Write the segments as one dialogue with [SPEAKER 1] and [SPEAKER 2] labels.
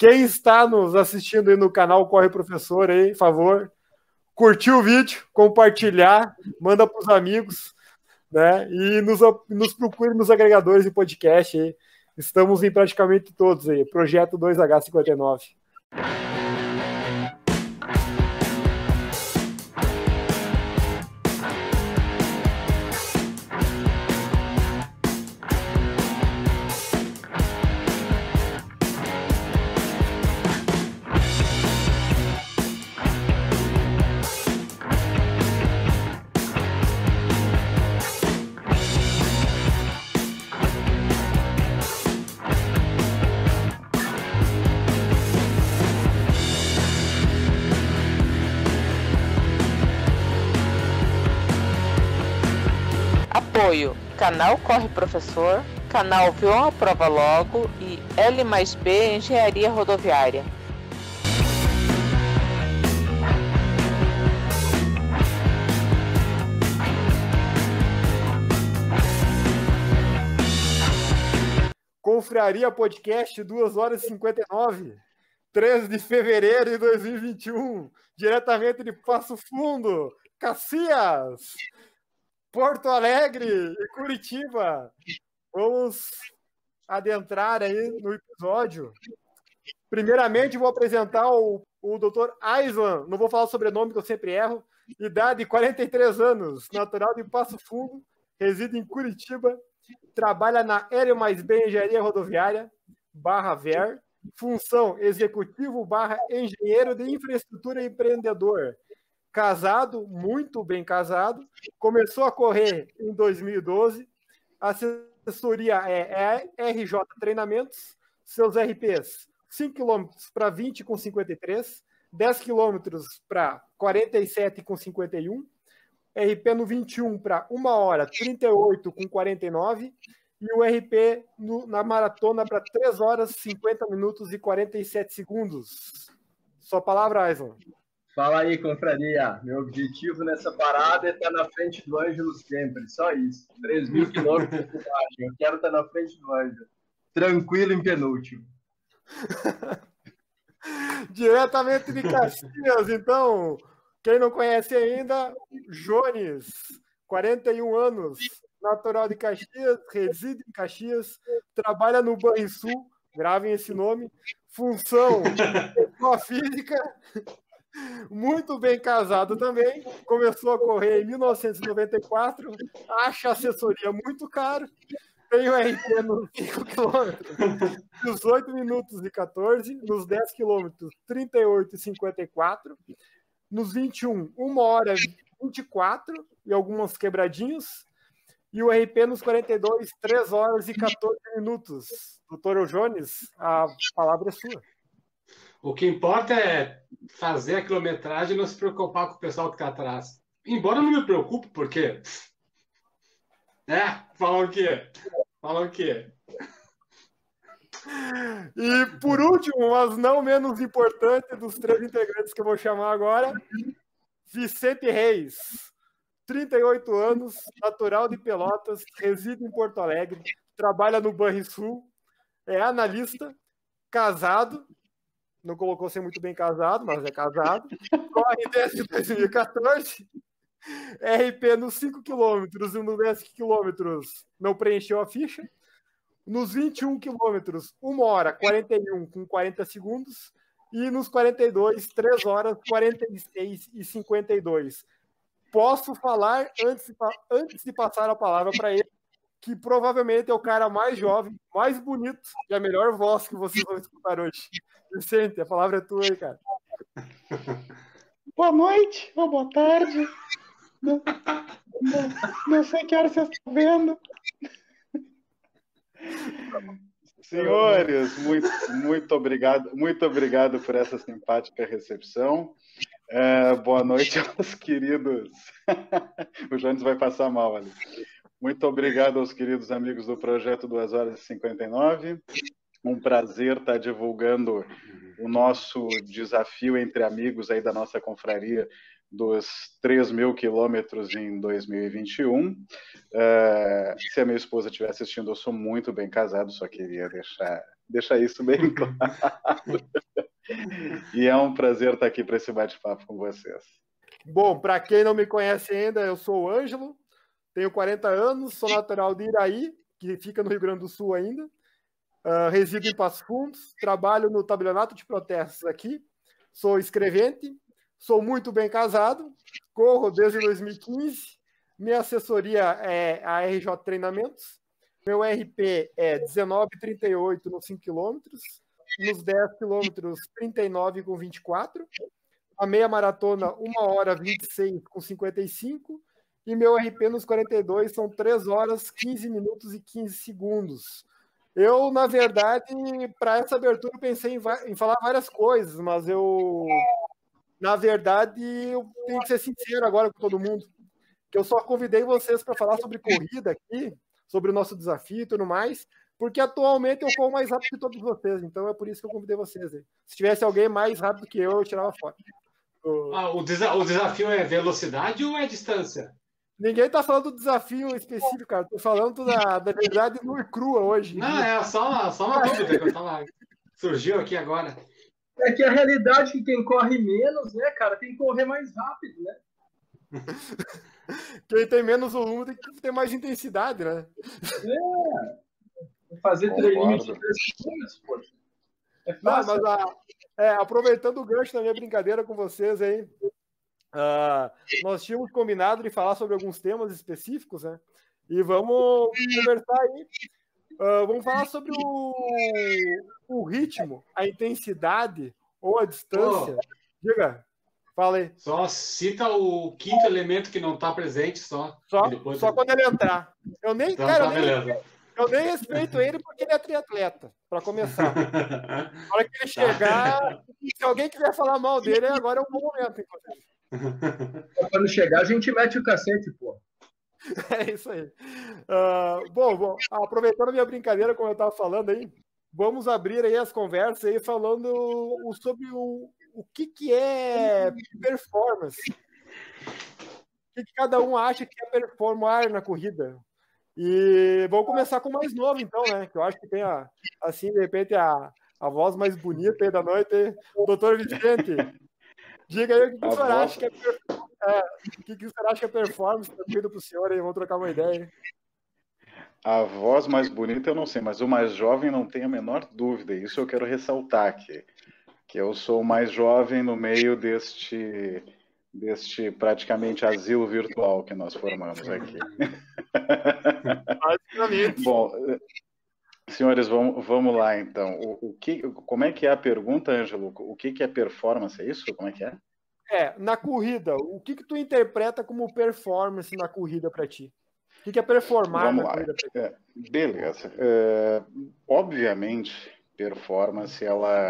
[SPEAKER 1] Quem está nos assistindo aí no canal Corre Professor, aí, por favor, curtir o vídeo, compartilhar, manda para os amigos, né? E nos procure nos agregadores de podcast aí. Estamos em praticamente todos aí. Projeto 2H59.
[SPEAKER 2] Apoio: Canal Corre Professor, Canal Vion Aprova Logo e L+B Engenharia Rodoviária.
[SPEAKER 1] Confraria Podcast 2h59, 13 de fevereiro de 2021, diretamente de Passo Fundo, Caxias, Porto Alegre e Curitiba. Vamos adentrar aí no episódio. Primeiramente, vou apresentar o Dr. Aislan, não vou falar o sobrenome que eu sempre erro, idade 43 anos, natural de Passo Fundo, reside em Curitiba, trabalha na L+B Engenharia Rodoviária, /VER, função executivo /engenheiro de infraestrutura e empreendedor. Casado, muito bem casado, começou a correr em 2012, a assessoria é RJ Treinamentos, seus RPs 5 km para 20,53, 10 km para 47,51, RP no 21 para 1 hora 38,49 e o RP na maratona para 3 horas 50 minutos e 47 segundos. Sua palavra, Aislan.
[SPEAKER 3] Fala aí, confraria. Meu objetivo nessa parada é estar na frente do Ângelo sempre, só isso. 3.000 quilômetros de baixo. Eu quero estar na frente do Ângelo. Tranquilo em penúltimo.
[SPEAKER 1] Diretamente de Caxias, então. Quem não conhece ainda, Jones, 41 anos, natural de Caxias, reside em Caxias, trabalha no Banrisul, gravem esse nome, função pessoa física, muito bem casado também, começou a correr em 1994, acha assessoria muito caro, tem o RP nos 5 km, 18 minutos e 14, nos 10 km, 38,54, nos 21, 1 hora 24 e algumas quebradinhos. E o RP nos 42, 3 horas e 14 minutos. Doutor Jones, a palavra é sua.
[SPEAKER 4] O que importa é fazer a quilometragem e não se preocupar com o pessoal que está atrás. Embora eu não me preocupe, porque... Falar o quê?
[SPEAKER 1] E, por último, mas não menos importante, dos 3 integrantes que eu vou chamar agora, Vicente Reis, 38 anos, natural de Pelotas, reside em Porto Alegre, trabalha no Banrisul, é analista, casado, não colocou ser muito bem casado, mas é casado, corre desde 2014, RP nos 5 km e nos 10 km não preencheu a ficha, nos 21 quilômetros, 1 hora 41 com 40 segundos, e nos 42, 3 horas 46 e 52. Posso falar, antes de passar a palavra para ele, que provavelmente é o cara mais jovem, mais bonito e a melhor voz que vocês vão escutar hoje. Vicente, a palavra é tua aí, cara.
[SPEAKER 5] Boa noite, ou boa tarde. Não sei que hora vocês estão vendo. Senhores, muito obrigado por essa simpática recepção. Boa noite aos queridos. O Jones vai passar mal ali. Muito obrigado aos queridos amigos do Projeto 2h59. Um prazer estar divulgando o nosso desafio entre amigos aí da nossa confraria dos 3.000 quilômetros em 2021. Se a minha esposa estiver assistindo, eu sou muito bem casado, só queria deixar isso bem claro. E é um prazer estar aqui para esse bate-papo com vocês.
[SPEAKER 1] Bom, para quem não me conhece ainda, eu sou o Ângelo, tenho 40 anos, sou natural de Iraí, que fica no Rio Grande do Sul ainda. Resido em Passo Fundo, trabalho no tabelionato de protestos aqui, sou escrevente, sou muito bem casado, corro desde 2015, minha assessoria é a RJ Treinamentos, meu RP é 19,38 nos 5 km, nos 10 km 39,24, a meia maratona 1h26,55, e meu RP nos 42 são 3 horas, 15 minutos e 15 segundos. Eu, na verdade, para essa abertura, eu pensei em falar várias coisas, mas na verdade, eu tenho que ser sincero agora com todo mundo, que eu só convidei vocês para falar sobre corrida aqui, sobre o nosso desafio e tudo mais, porque atualmente eu corro mais rápido que todos vocês, então é por isso que eu convidei vocês aí. Se tivesse alguém mais rápido que eu tirava foto.
[SPEAKER 4] O desafio é velocidade ou é distância?
[SPEAKER 1] Ninguém tá falando do desafio específico, cara. Tô falando da verdade nua e crua hoje.
[SPEAKER 4] Não, é só uma dúvida que surgiu aqui agora.
[SPEAKER 3] É que a realidade é que quem corre menos, né, cara, tem que correr mais rápido, né?
[SPEAKER 1] Quem tem menos volume tem que ter mais intensidade, né?
[SPEAKER 3] Fazer treininho de 3 segundos, poxa. É fácil.
[SPEAKER 1] Não, mas aproveitando o gancho da minha brincadeira com vocês aí, nós tínhamos combinado de falar sobre alguns temas específicos, né? E vamos conversar aí. Vamos falar sobre o ritmo, a intensidade ou a distância. Diga, fala aí.
[SPEAKER 4] Só cita o quinto elemento que não está presente, só.
[SPEAKER 1] Só quando ele entrar. Eu nem,
[SPEAKER 4] então,
[SPEAKER 1] cara,
[SPEAKER 4] beleza.
[SPEAKER 1] Eu nem respeito ele porque ele é triatleta, para começar. Na hora que ele chegar, se alguém quiser falar mal dele, agora é um bom momento, inclusive.
[SPEAKER 3] Quando chegar, a gente mete o cacete, pô.
[SPEAKER 1] É isso aí. Bom, aproveitando a minha brincadeira, como eu estava falando aí, vamos abrir aí as conversas aí falando sobre o que é performance. O que cada um acha que é performar na corrida. E vamos começar com o mais novo, então, né? Que eu acho que tem, assim, de repente, a voz mais bonita aí da noite. Doutor Vicente, diga aí o que o senhor acha que é performance na corrida para o senhor aí. Vamos trocar uma ideia.
[SPEAKER 5] A voz mais bonita eu não sei, mas o mais jovem não tem a menor dúvida. Isso eu quero ressaltar aqui. Que eu sou o mais jovem no meio deste praticamente asilo virtual que nós formamos aqui. Bom, senhores, vamos lá então. Como é que é a pergunta, Ângelo? O que é performance? É isso? Como é que é?
[SPEAKER 1] Na corrida, o que tu interpreta como performance na corrida para ti? O que é performar na corrida para ti?
[SPEAKER 5] Beleza. Obviamente, performance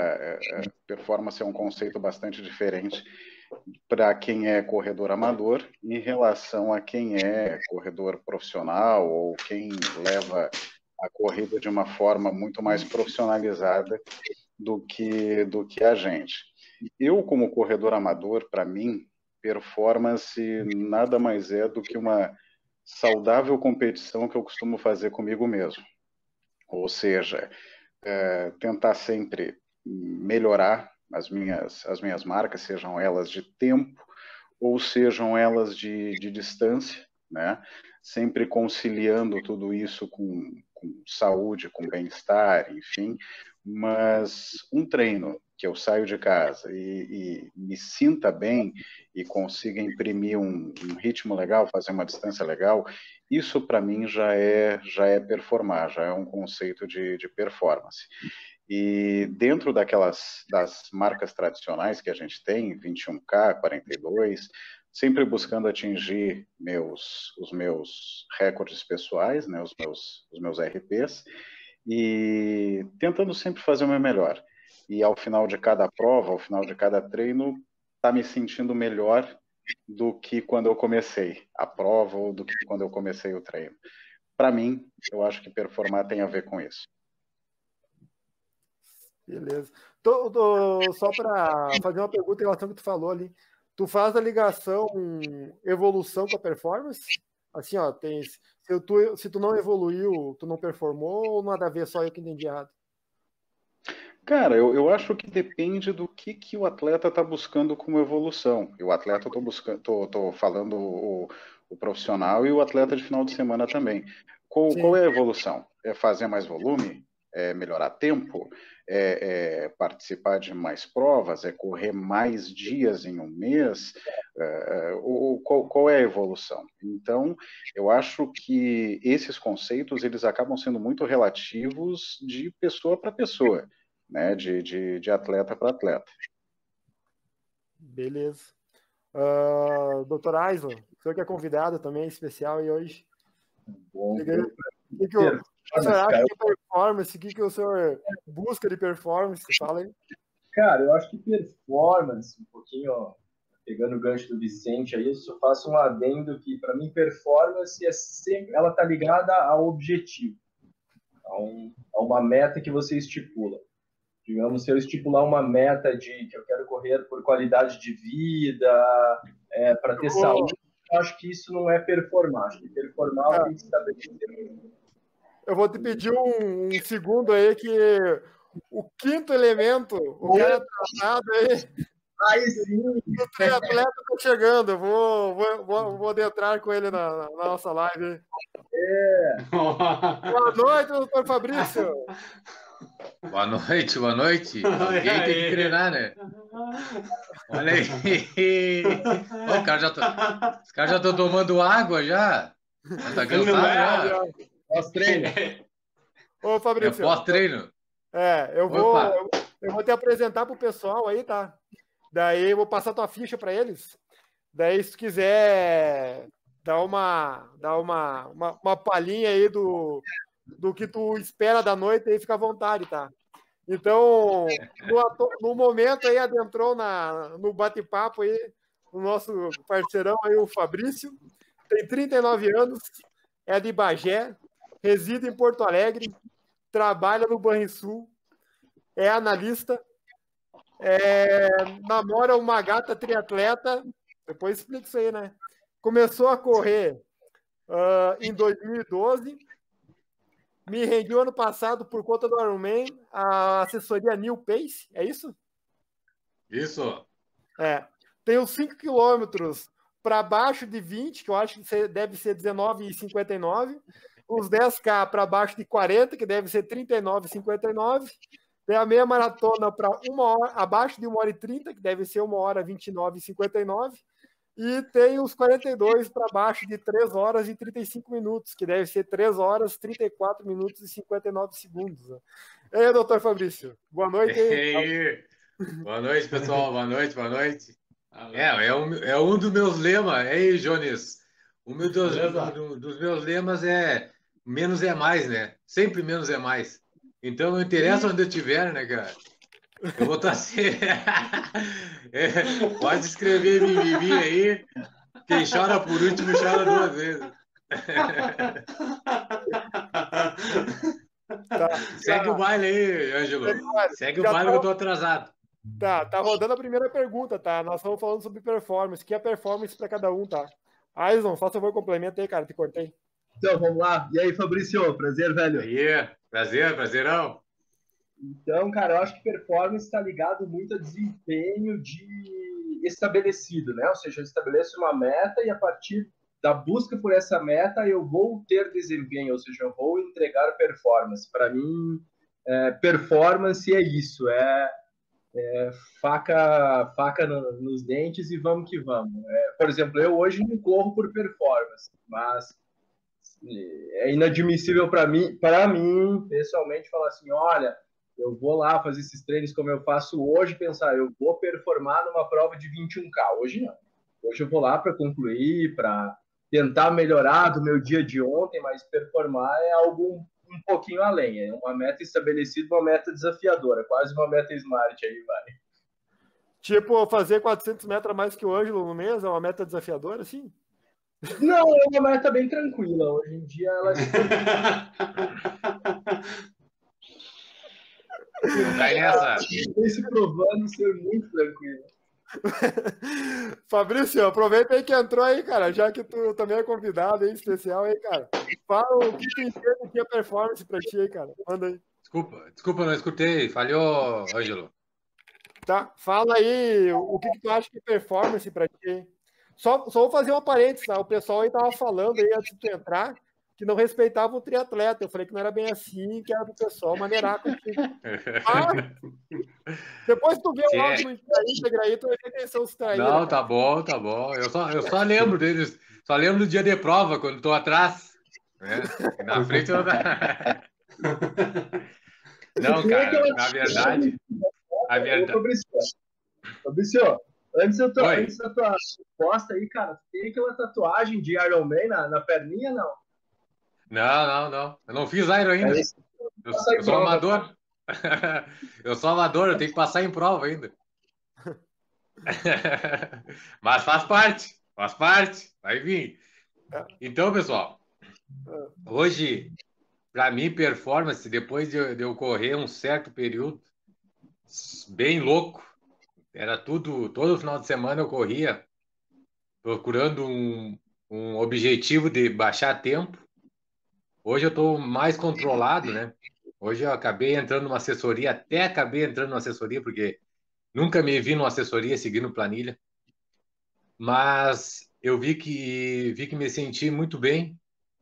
[SPEAKER 5] é um conceito bastante diferente para quem é corredor amador em relação a quem é corredor profissional ou quem leva a corrida de uma forma muito mais profissionalizada do que a gente. Eu, como corredor amador, para mim, performance nada mais é do que uma saudável competição que eu costumo fazer comigo mesmo. Ou seja, tentar sempre melhorar as minhas marcas, sejam elas de tempo ou sejam elas de distância, né? Sempre conciliando tudo isso com saúde, com bem-estar, enfim. Mas um treino que eu saio de casa e me sinta bem e consiga imprimir um ritmo legal, fazer uma distância legal, isso para mim já é performar, já é um conceito de performance. E dentro das marcas tradicionais que a gente tem, 21K, 42, sempre buscando atingir os meus recordes pessoais, né, os meus RPs, e tentando sempre fazer o meu melhor. E ao final de cada prova, ao final de cada treino, tá me sentindo melhor do que quando eu comecei a prova ou do que quando eu comecei o treino. Para mim, eu acho que performar tem a ver com isso.
[SPEAKER 1] Beleza. Só para fazer uma pergunta em relação ao que tu falou ali. tu faz a ligação evolução com a performance? Assim, ó, se tu não evoluiu, tu não performou, ou nada a ver, só eu que entendi errado?
[SPEAKER 5] Cara, eu acho que depende do que o atleta está buscando como evolução. E o atleta, eu tô falando o profissional e o atleta de final de semana também. Qual é a evolução? É fazer mais volume? É melhorar tempo? É participar de mais provas? É correr mais dias em um mês? Qual é a evolução? Então, eu acho que esses conceitos, eles acabam sendo muito relativos de pessoa para pessoa, né, de atleta para atleta.
[SPEAKER 1] Beleza. Doutor Aislan, o senhor que é convidado também, especial, e hoje...
[SPEAKER 3] Bom,
[SPEAKER 1] o que o senhor acha de performance? O que o senhor busca de performance? Fala aí.
[SPEAKER 3] Cara, eu acho que performance, um pouquinho, ó, pegando o gancho do Vicente aí, eu só faço um adendo que, para mim, performance é sempre, ela tá ligada ao objetivo, a uma meta que você estipula. Digamos, se eu estipular uma meta de que eu quero correr por qualidade de vida, para ter saúde, eu acho que isso não é performar. Acho que performar tem que estabelecer.
[SPEAKER 1] Eu vou te pedir um segundo aí, que o quinto elemento, o cara tratado aí.
[SPEAKER 3] Aí sim!
[SPEAKER 1] O triatleta tá chegando, eu vou adentrar com ele na nossa live. Boa noite, doutor Fabrício.
[SPEAKER 6] Boa noite, boa noite. Alguém tem que treinar, né? Olha aí. Os caras já estão tomando água já. Já tá cansado já.
[SPEAKER 3] Pós-treino.
[SPEAKER 1] Ô, Fabrício.
[SPEAKER 6] Pós-treino.
[SPEAKER 1] Eu vou te apresentar pro pessoal aí, tá? Daí eu vou passar tua ficha para eles. Daí, se tu quiser dar uma palhinha aí do que tu espera da noite, aí fica à vontade, tá? Então, no momento aí, adentrou no bate-papo aí, o nosso parceirão aí, o Fabrício, tem 39 anos, é de Bagé, reside em Porto Alegre, trabalha no Banrisul, é analista, namora uma gata triatleta, depois explica isso aí, né? Começou a correr em 2012, me rendeu ano passado por conta do Ironman, a assessoria New Pace, é isso?
[SPEAKER 6] Isso.
[SPEAKER 1] Tem os 5 quilômetros para baixo de 20, que eu acho que deve ser 19,59. Os 10K para baixo de 40, que deve ser 39,59. Tem a meia maratona para 1 hora, abaixo de 1h30, que deve ser 1h29,59. E tem os 42 para baixo de 3 horas e 35 minutos, que deve ser 3 horas, 34 minutos e 59 segundos. E aí, doutor Fabrício, boa noite.
[SPEAKER 6] Boa noite, pessoal. Boa noite, boa noite. É um dos meus lemas. Ei, Jones, dos meus lemas é menos é mais, né? Sempre menos é mais. Então, não interessa onde eu estiver, né, cara? Eu vou estar assim. Pode escrever mimimi aí. Quem chora por último chora 2 vezes. Segue o baile aí, Ângelo. Segue o baile que eu tô atrasado.
[SPEAKER 1] Tá rodando a primeira pergunta, tá? Nós estamos falando sobre performance. O que é performance para cada um, tá? Aislan, faça favor, complementa aí, cara. Te cortei.
[SPEAKER 3] Então, vamos lá. E aí, Fabrício? Prazer, velho.
[SPEAKER 6] Aí, prazerão.
[SPEAKER 3] Então, cara, eu acho que performance está ligado muito a desempenho estabelecido, né? Ou seja, eu estabeleço uma meta e a partir da busca por essa meta eu vou ter desempenho, ou seja, eu vou entregar performance. Para mim, performance é isso, faca nos dentes e vamos que vamos. Por exemplo, eu hoje não corro por performance, mas é inadmissível para mim, pessoalmente, falar assim, olha, eu vou lá fazer esses treinos como eu faço hoje, pensar, eu vou performar numa prova de 21K. Hoje não. Hoje eu vou lá para concluir, para tentar melhorar do meu dia de ontem, mas performar é algo um pouquinho além. É uma meta estabelecida, uma meta desafiadora, quase uma meta smart aí, vai.
[SPEAKER 1] Tipo, fazer 400 metros a mais que o Ângelo no mês é uma meta desafiadora, sim?
[SPEAKER 3] Não, é uma meta bem tranquila. Hoje em dia ela
[SPEAKER 6] Vai nessa.
[SPEAKER 3] Vem se provando ser muito tranquila.
[SPEAKER 1] Fabrício, aproveita aí que entrou aí, cara, já que tu também é convidado aí, especial aí, cara. Fala o que tu entende que é performance pra ti aí, cara. Manda aí.
[SPEAKER 6] Desculpa, não escutei. Falhou, Ângelo.
[SPEAKER 1] Tá, fala aí o que tu acha que é performance pra ti, hein? Só vou fazer uma parênteses, tá? O pessoal aí tava falando aí antes de tu entrar que não respeitava o triatleta. Eu falei que não era bem assim, que era pro pessoal maneirar contigo. Depois tu vê o áudio no íntegra aí, tu vai ver quem são os traíras.
[SPEAKER 6] Não, tá bom, tá bom. Eu só lembro deles. Só lembro do dia de prova, quando tô atrás. Né? E na frente eu... Não, cara, na verdade...
[SPEAKER 3] Fabrício, antes da tua resposta aí, cara, tem aquela tatuagem de Iron Man na perninha, não?
[SPEAKER 6] Não. Eu não fiz Iron ainda. Eu sou amador. Eu sou amador, eu tenho que passar em prova ainda. Mas faz parte, vai vir. Então, pessoal, hoje, para mim, performance, depois de eu correr um certo período, bem louco, era todo final de semana eu corria, procurando um objetivo de baixar tempo. Hoje eu estou mais controlado, né? Hoje eu acabei entrando numa assessoria, porque nunca me vi numa assessoria seguindo planilha. Mas eu vi que me senti muito bem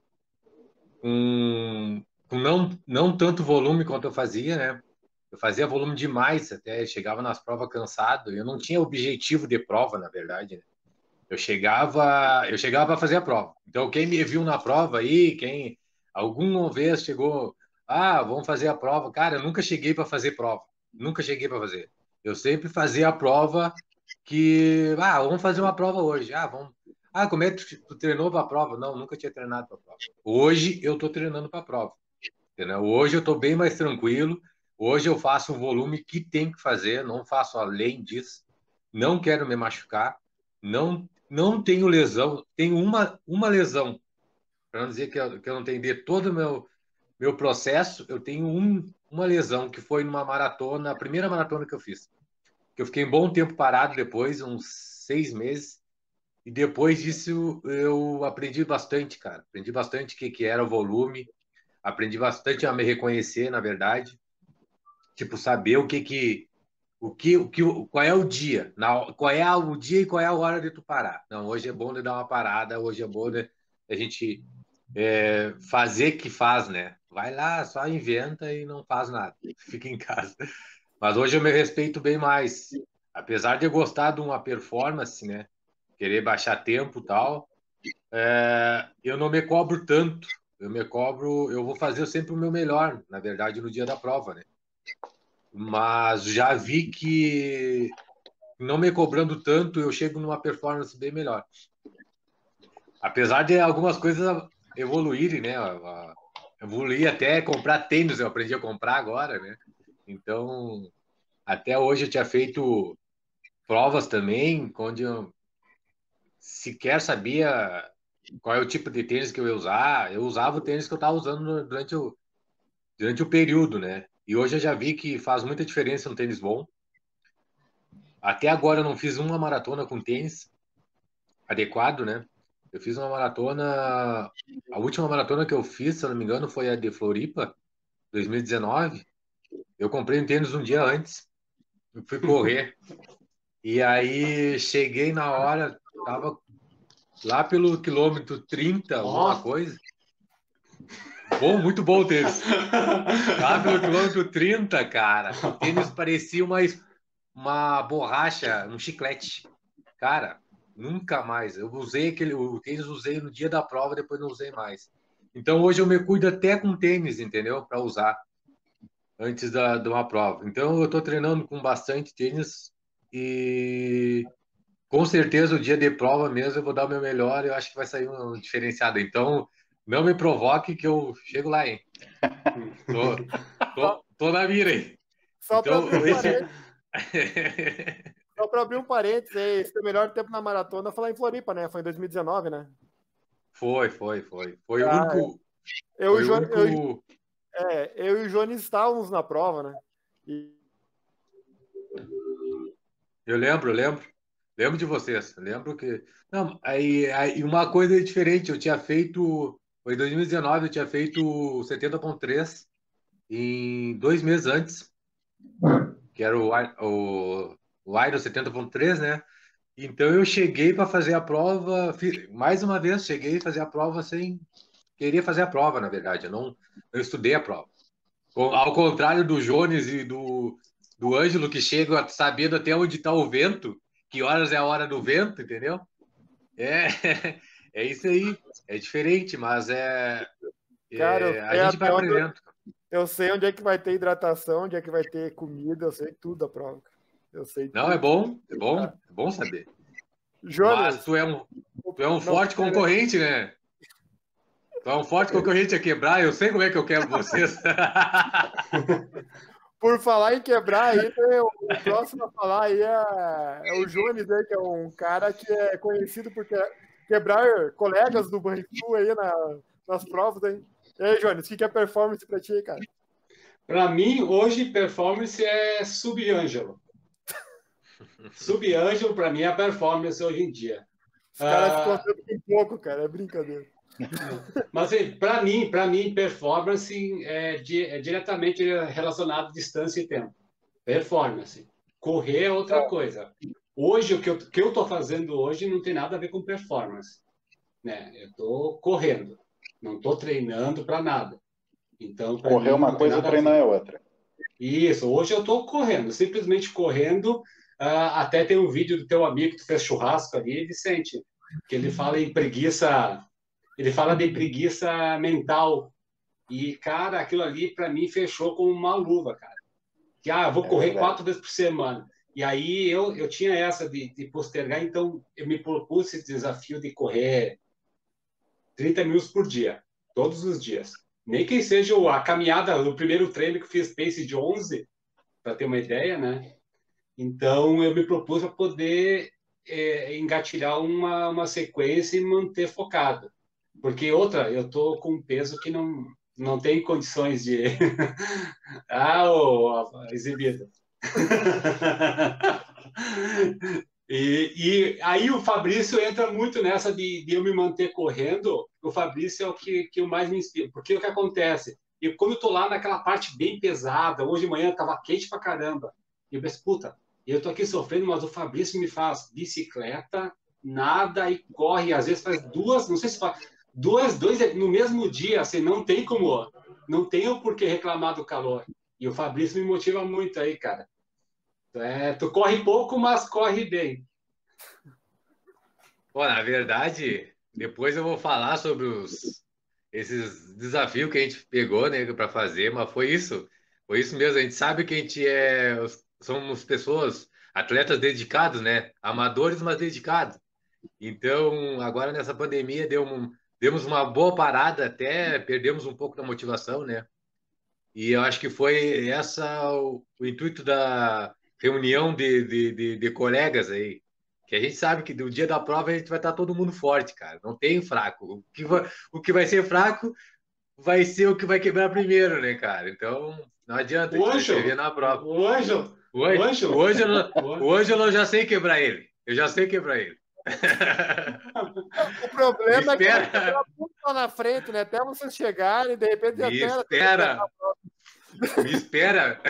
[SPEAKER 6] com não tanto volume quanto eu fazia, né? Eu fazia volume demais, até chegava nas provas cansado. Eu não tinha objetivo de prova, na verdade, né? Eu chegava para fazer a prova. Então, quem me viu na prova aí, quem alguma vez chegou, vamos fazer a prova. Cara, eu nunca cheguei para fazer prova. Nunca cheguei para fazer. Eu sempre fazia a prova que, vamos fazer uma prova hoje. Vamos. Como é que tu treinou para a prova? Não, nunca tinha treinado para a prova. Hoje eu estou treinando para a prova. Entendeu? Hoje eu estou bem mais tranquilo. Hoje eu faço o volume que tem que fazer, não faço além disso. Não quero me machucar. Não tenho lesão, tenho uma lesão. Para não dizer que eu não tenho de todo o meu processo, eu tenho uma lesão, que foi numa maratona, a primeira maratona que eu fiz. Que eu fiquei um bom tempo parado depois, uns 6 meses. E depois disso eu aprendi bastante, cara. Aprendi bastante o que era o volume. Aprendi bastante a me reconhecer, na verdade. Tipo, saber qual é o dia, qual é o dia e qual é a hora de tu parar. Não, hoje é bom de dar uma parada, hoje é bom de a gente fazer que faz, né? Vai lá, só inventa e não faz nada, fica em casa. Mas hoje eu me respeito bem mais. Apesar de eu gostar de uma performance, né? Querer baixar tempo e tal, eu não me cobro tanto. Eu vou fazer sempre o meu melhor, na verdade, no dia da prova, né? Mas já vi que não me cobrando tanto, eu chego numa performance bem melhor. Apesar de algumas coisas evoluírem, né? Evoluir até comprar tênis, eu aprendi a comprar agora, né? Então, até hoje eu tinha feito provas também, onde eu sequer sabia qual é o tipo de tênis que eu ia usar. Eu usava o tênis que eu estava usando durante o período, né? E hoje eu já vi que faz muita diferença no tênis bom. Até agora eu não fiz uma maratona com tênis adequado, né? Eu fiz uma maratona... A última maratona que eu fiz, se eu não me engano, foi a de Floripa, 2019. Eu comprei um tênis um dia antes. Eu fui correr. E aí cheguei na hora, tava lá pelo quilômetro 30, alguma coisa. Bom, muito bom o tênis. Lá pelo quilômetro 30, cara, o tênis parecia uma borracha, um chiclete. Cara, nunca mais. Eu usei o tênis, usei no dia da prova, depois não usei mais. Então hoje eu me cuido até com tênis, entendeu? Para usar antes de uma prova. Então eu estou treinando com bastante tênis e com certeza o dia de prova mesmo eu vou dar o meu melhor. Eu acho que vai sair um diferenciado. Então não me provoque que eu chego lá, hein? Tô na mira, hein?
[SPEAKER 1] Só
[SPEAKER 6] então,
[SPEAKER 1] para abrir um parênteses, esse teu melhor tempo na maratona foi lá em Floripa, né? Foi em 2019, né?
[SPEAKER 6] Foi. Foi o único.
[SPEAKER 1] Eu e o Jones estávamos na prova, né?
[SPEAKER 6] Eu lembro. Lembro de vocês. Lembro que... Não, aí uma coisa diferente. Eu tinha feito... Foi em 2019, eu tinha feito 70.3 em 2 meses antes, que era o Iron 70.3, né? Então eu cheguei para fazer a prova, mais uma vez, cheguei a fazer a prova sem querer fazer a prova, na verdade. Eu não estudei a prova. Ao contrário do Jones e do Ângelo, que chegam sabendo até onde está o vento, que horas é a hora do vento, entendeu? É isso aí. É diferente, mas
[SPEAKER 1] Cara,
[SPEAKER 6] a gente vai aprendendo.
[SPEAKER 1] Eu sei onde é que vai ter hidratação, onde é que vai ter comida, eu sei tudo da prova. Eu sei
[SPEAKER 6] Não,
[SPEAKER 1] tudo.
[SPEAKER 6] é bom saber.
[SPEAKER 1] Jones,
[SPEAKER 6] mas tu é um forte concorrente, né? Tu é um forte concorrente a quebrar, eu sei como é que eu quebro vocês.
[SPEAKER 1] Por falar em quebrar, aí, o próximo a falar aí é o Jones, né, que é um cara que é conhecido por quebrar colegas do Banrisul aí nas provas. Hein? E aí, Jones, o que é performance pra ti, cara?
[SPEAKER 4] Para mim, hoje, performance é sub-Ângelo. Sub-Ângelo, para mim, é a performance hoje em dia.
[SPEAKER 1] Os caras se concentram um pouco, cara, é brincadeira.
[SPEAKER 4] Mas, para mim, performance é diretamente relacionado a distância e tempo. Performance. Correr é outra coisa. Hoje, o que eu estou fazendo hoje não tem nada a ver com performance. Né? Eu estou correndo. Não estou treinando para nada. Então,
[SPEAKER 5] correr é uma coisa, treinar é outra.
[SPEAKER 4] Isso. Hoje eu estou correndo. Simplesmente correndo. Até tem um vídeo do teu amigo que tu fez churrasco ali, Vicente, que ele fala em preguiça... Ele fala de preguiça mental. E, cara, aquilo ali, para mim, fechou como uma luva, cara. Que, eu vou correr 4 vezes por semana. E aí, eu tinha essa de postergar, então, eu me propus esse desafio de correr 30 minutos por dia, todos os dias. Nem que seja a caminhada, o primeiro treino que eu fiz, pace de 11, para ter uma ideia, né? Então, eu me propus para poder engatilhar uma sequência e manter focado. Porque eu tô com um peso que não tem condições de... exibido. E aí o Fabrício entra muito nessa de eu me manter correndo. O Fabrício é o que eu mais me inspiro. Porque o que acontece? E quando eu tô lá naquela parte bem pesada, hoje de manhã tava quente pra caramba, e eu penso, puta, eu tô aqui sofrendo, mas o Fabrício me faz bicicleta, nada e corre. Às vezes faz duas, não sei se faz... dois no mesmo dia, assim, não tem por que reclamar do calor. E o Fabrício me motiva muito aí, cara. Tu corre pouco, mas corre bem.
[SPEAKER 6] Pô, na verdade, depois eu vou falar sobre esses desafios que a gente pegou, né, para fazer, mas foi isso mesmo. A gente sabe que a gente somos pessoas, atletas dedicados, né, amadores, mas dedicados. Então, agora nessa pandemia demos uma boa parada, até perdemos um pouco da motivação, né? E eu acho que foi o intuito da reunião de colegas aí, que a gente sabe que no dia da prova a gente vai estar todo mundo forte, cara. Não tem fraco. O que vai ser fraco vai ser o que vai quebrar primeiro, né, cara? Então, não adianta, a gente vai ver na prova.
[SPEAKER 4] O Ângelo
[SPEAKER 6] eu já sei quebrar ele. Eu já sei quebrar ele.
[SPEAKER 1] O problema é que tá muito lá na frente, né? Até vocês chegarem, de repente
[SPEAKER 6] Me espera.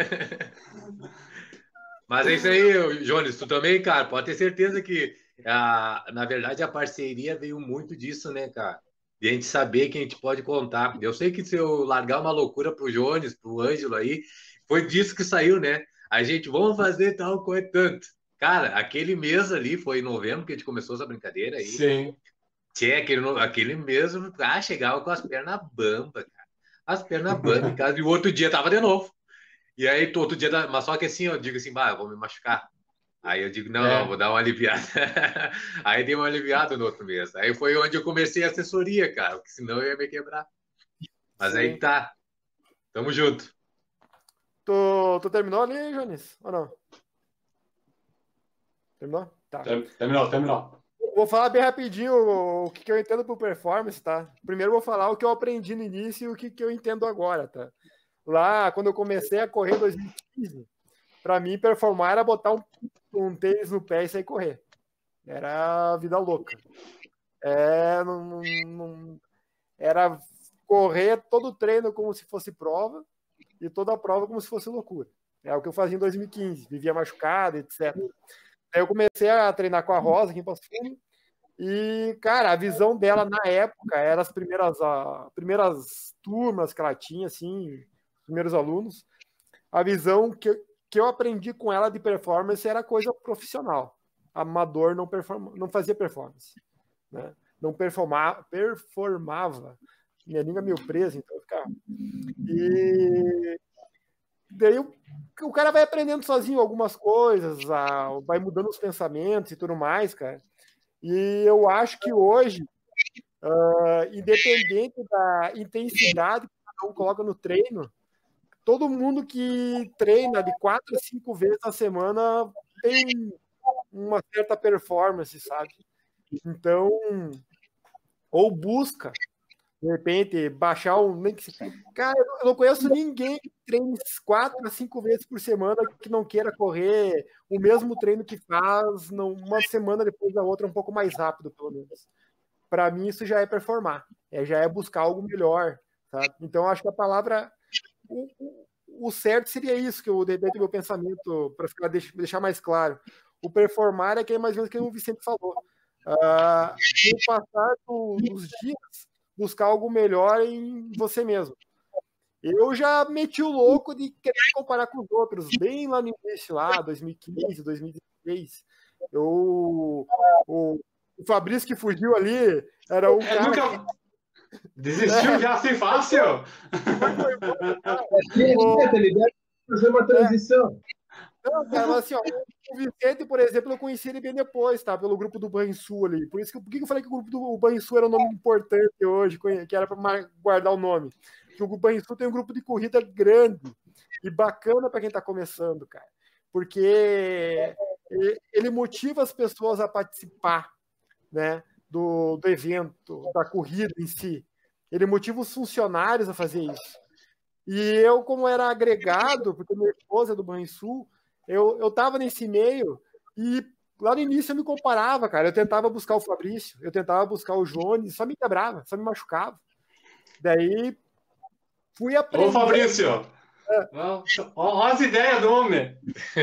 [SPEAKER 6] Mas é isso aí, Jones. Tu também, cara, pode ter certeza que na verdade a parceria veio muito disso, né, cara? De a gente saber que a gente pode contar. Eu sei que se eu largar uma loucura pro Jones, pro Ângelo aí, foi disso que saiu, né? A gente, vamos fazer tal coisa tanto. Cara, aquele mês ali, foi em novembro que a gente começou essa brincadeira aí.
[SPEAKER 4] Sim.
[SPEAKER 6] Aquele mesmo, chegava com as pernas bamba, cara. As pernas bamba em casa, e o outro dia tava de novo. E aí, outro dia, mas só que assim, eu digo assim, eu vou me machucar. Aí eu digo, não, vou dar uma aliviada. Aí dei uma aliviada no outro mês. Aí foi onde eu comecei a assessoria, cara, porque senão eu ia me quebrar. Mas aí tá. Tamo junto.
[SPEAKER 1] Tu terminou ali, Jones? Ou não? Terminou? Tá.
[SPEAKER 4] Terminou.
[SPEAKER 1] Vou falar bem rapidinho o que eu entendo por performance, tá? Primeiro vou falar o que eu aprendi no início e o que eu entendo agora, tá? Lá, quando eu comecei a correr em 2015, para mim, performar era botar um com um tênis no pé e sair correr. Era vida louca. Era correr todo treino como se fosse prova e toda a prova como se fosse loucura. É o que eu fazia em 2015, vivia machucado, etc. Aí eu comecei a treinar com a Rosa aqui em Passo Fundo e, cara, a visão dela na época era as primeiras turmas que ela tinha, assim, os primeiros alunos. A visão que eu aprendi com ela de performance era coisa profissional. Amador não fazia performance, né? Não performava. Minha língua meio presa, então eu ficava. E daí o cara vai aprendendo sozinho algumas coisas, vai mudando os pensamentos e tudo mais, cara. E eu acho que hoje, independente da intensidade que cada um coloca no treino, todo mundo que treina de 4 a 5 vezes na semana tem uma certa performance, sabe? Então, ou busca, de repente, baixar um... Cara, eu não conheço ninguém que treine 4 a 5 vezes por semana que não queira correr o mesmo treino que faz uma semana depois da outra, um pouco mais rápido, pelo menos. Para mim, isso já é performar. Já é buscar algo melhor, sabe? Então, acho que a palavra... O certo seria isso, que eu, de repente, meu pensamento, para deixar mais claro. O performar é que é mais ou menos o que o Vicente falou. No passar dos dias, buscar algo melhor em você mesmo. Eu já meti o louco de querer comparar com os outros, bem lá no início, 2015, 2016. O Fabrício que fugiu ali era um cara...
[SPEAKER 4] Nunca... Desistiu já assim fácil?
[SPEAKER 3] Ele deve fazer uma transição.
[SPEAKER 1] Não, cara, mas assim, ó, o Vicente, por exemplo, eu conheci ele bem depois, tá? Pelo grupo do Banrisul ali. Por que eu falei que o grupo do Banrisul era um nome importante hoje, que era para guardar o nome? Porque o Banrisul tem um grupo de corrida grande e bacana para quem tá começando, cara. Porque ele motiva as pessoas a participar, né? Do evento, da corrida em si. Ele motiva os funcionários a fazer isso. E eu, como era agregado, porque minha esposa é do Banrisul, eu tava nesse meio e lá no início eu me comparava, cara. Eu tentava buscar o Fabrício, eu tentava buscar o Jones, só me quebrava, só me machucava. Daí fui aprender.
[SPEAKER 4] Ô, Fabrício! Olha as ideias do homem!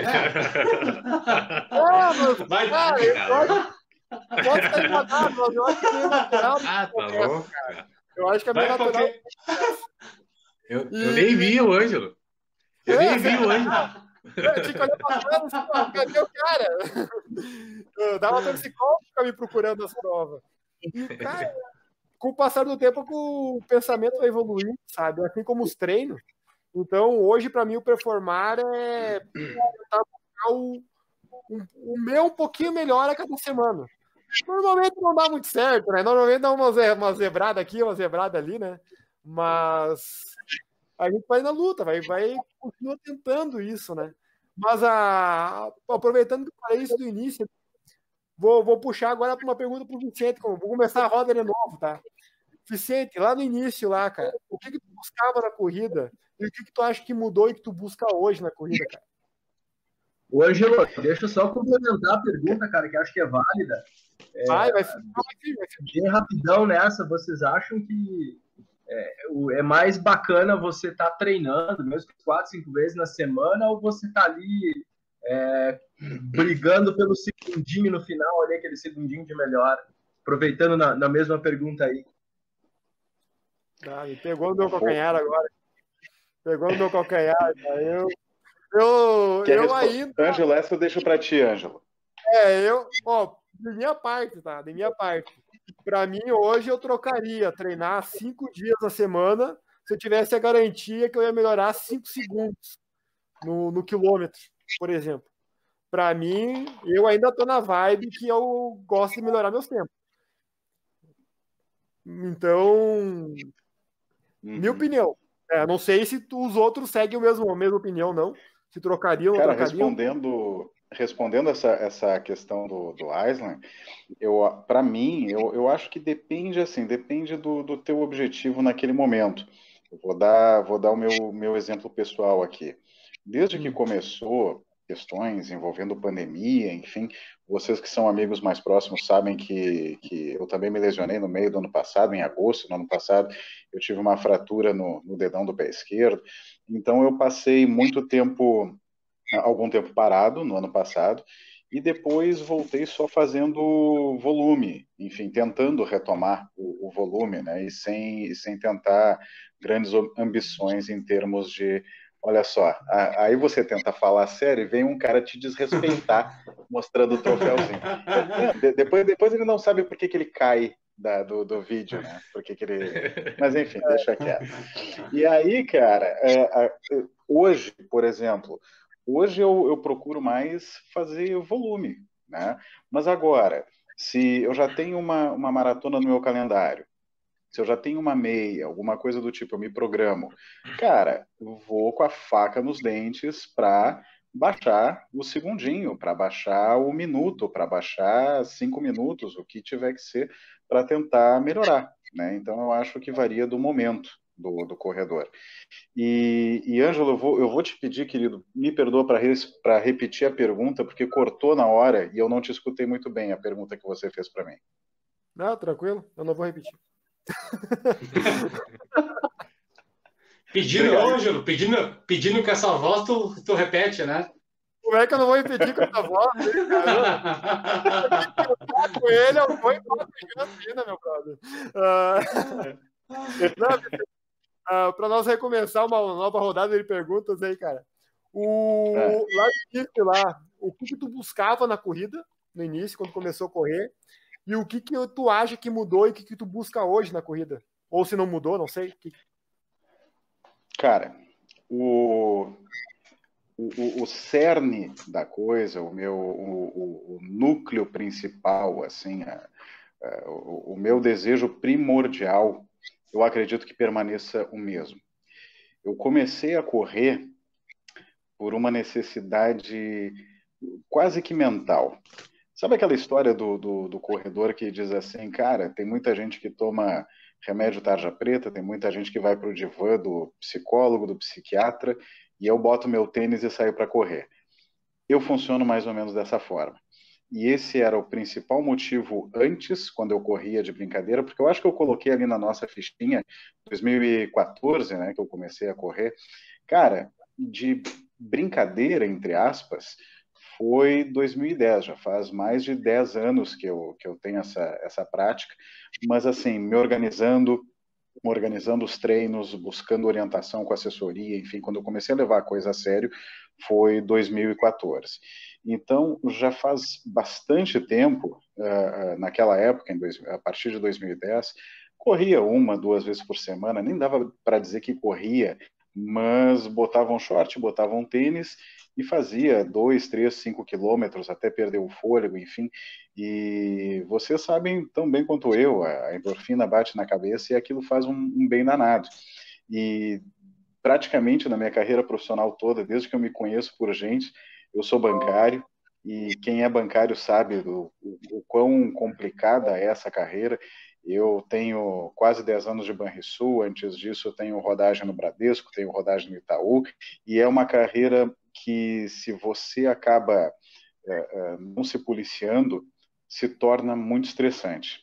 [SPEAKER 1] Mas,
[SPEAKER 4] vai,
[SPEAKER 1] cara, pode estar enganado, mas eu acho que é meio natural.
[SPEAKER 6] Tá louco, cara.
[SPEAKER 1] Eu acho que é meio natural.
[SPEAKER 6] Eu nem vi o Ângelo. Eu nem vi o Ângelo.
[SPEAKER 1] Eu tinha que olhar pra trás, cadê o cara? Eu dava toxicólogo ficar me procurando as provas. E, cara, com o passar do tempo, o pensamento vai evoluindo, sabe? Assim como os treinos. Então, hoje, para mim, o performar é tentar buscar o meu um pouquinho melhor a cada semana. Normalmente não dá muito certo, né? Normalmente dá uma zebrada aqui, uma zebrada ali, né? Mas a gente vai na luta, continua tentando isso, né? Mas aproveitando que eu falei isso do início, vou puxar agora para uma pergunta para o Vicente, vou começar a roda de novo, tá? Vicente, lá no início, cara, o que tu buscava na corrida e o que tu acha que mudou e que tu busca hoje na corrida, cara?
[SPEAKER 3] Ô, Ângelo, deixa eu só complementar a pergunta, cara, que acho que é válida.
[SPEAKER 1] Vai
[SPEAKER 3] bem rapidão nessa, vocês acham que é mais bacana você estar treinando, mesmo 4, 5 vezes na semana, ou você tá ali brigando pelo segundinho no final, ali, aquele segundinho de melhor? Aproveitando na mesma pergunta aí.
[SPEAKER 1] Me pegou no meu calcanhar agora. Pegou no meu calcanhar, cara. Eu ainda...
[SPEAKER 5] Ângelo, essa eu deixo para ti, Ângelo.
[SPEAKER 1] De minha parte, tá? De minha parte. Para mim, hoje, eu trocaria treinar 5 dias na semana se eu tivesse a garantia que eu ia melhorar 5 segundos no quilômetro, por exemplo. Para mim, eu ainda tô na vibe que eu gosto de melhorar meus tempos. Então, minha opinião. Não sei se os outros seguem a mesma opinião, não. Se trocariam ou não trocariam.
[SPEAKER 5] Respondendo essa questão do Island, para mim, eu acho que depende do teu objetivo naquele momento. Eu vou dar o meu exemplo pessoal aqui. Desde que começou, questões envolvendo pandemia, enfim. Vocês que são amigos mais próximos sabem que eu também me lesionei no meio do ano passado, em agosto do ano passado, eu tive uma fratura no dedão do pé esquerdo. Então eu passei algum tempo parado no ano passado, e depois voltei só fazendo volume, enfim, tentando retomar o volume, né, e sem tentar grandes ambições em termos de, olha só, aí você tenta falar sério e vem um cara te desrespeitar mostrando o troféuzinho. Depois ele não sabe por que ele cai do vídeo, né, mas enfim, deixa quieto. E aí, cara, hoje, por exemplo, hoje eu procuro mais fazer volume, né? Mas agora, se eu já tenho uma maratona no meu calendário, se eu já tenho uma meia, alguma coisa do tipo, eu me programo, cara, eu vou com a faca nos dentes para baixar o segundinho, para baixar o minuto, para baixar 5 minutos, o que tiver que ser, para tentar melhorar, né? Então eu acho que varia do momento do corredor. E Ângelo, eu vou te pedir, querido, me perdoa para repetir a pergunta, porque cortou na hora e eu não te escutei muito bem a pergunta que você fez para mim.
[SPEAKER 1] Não, tranquilo, eu não vou repetir.
[SPEAKER 4] Pedindo, Ângelo, pedindo com essa voz, tu repete, né?
[SPEAKER 1] Como é que eu não vou repetir com essa voz? Com ele, eu vou embora ainda, meu brother. Para nós recomeçar uma nova rodada de perguntas aí, cara. Lá no início, o que tu buscava na corrida, no início, quando começou a correr, e o que tu acha que mudou e o que tu busca hoje na corrida? Ou se não mudou, não sei.
[SPEAKER 5] Cara, o cerne da coisa, o núcleo principal, assim, o meu desejo primordial, eu acredito que permaneça o mesmo. Eu comecei a correr por uma necessidade quase que mental. Sabe aquela história do corredor que diz assim, cara, tem muita gente que toma remédio tarja preta, tem muita gente que vai para o divã do psicólogo, do psiquiatra, e eu boto meu tênis e saio para correr. Eu funciono mais ou menos dessa forma. E esse era o principal motivo antes, quando eu corria de brincadeira, porque eu acho que eu coloquei ali na nossa fichinha, 2014, né, que eu comecei a correr. Cara, de brincadeira, entre aspas, foi 2010, já faz mais de 10 anos que eu tenho essa prática, mas assim, me organizando os treinos, buscando orientação com assessoria, enfim, quando eu comecei a levar a coisa a sério, foi 2014. Então, já faz bastante tempo, naquela época, a partir de 2010, corria 1, 2 vezes por semana, nem dava para dizer que corria, mas botava um short, botava um tênis e fazia 2, 3, 5 quilômetros até perder o fôlego, enfim. E vocês sabem tão bem quanto eu, a endorfina bate na cabeça e aquilo faz um bem danado. E praticamente na minha carreira profissional toda, desde que eu me conheço por gente, eu sou bancário, e quem é bancário sabe o quão complicada é essa carreira. Eu tenho quase 10 anos de Banrisul, antes disso eu tenho rodagem no Bradesco, tenho rodagem no Itaú, e é uma carreira que, se você acaba não se policiando, se torna muito estressante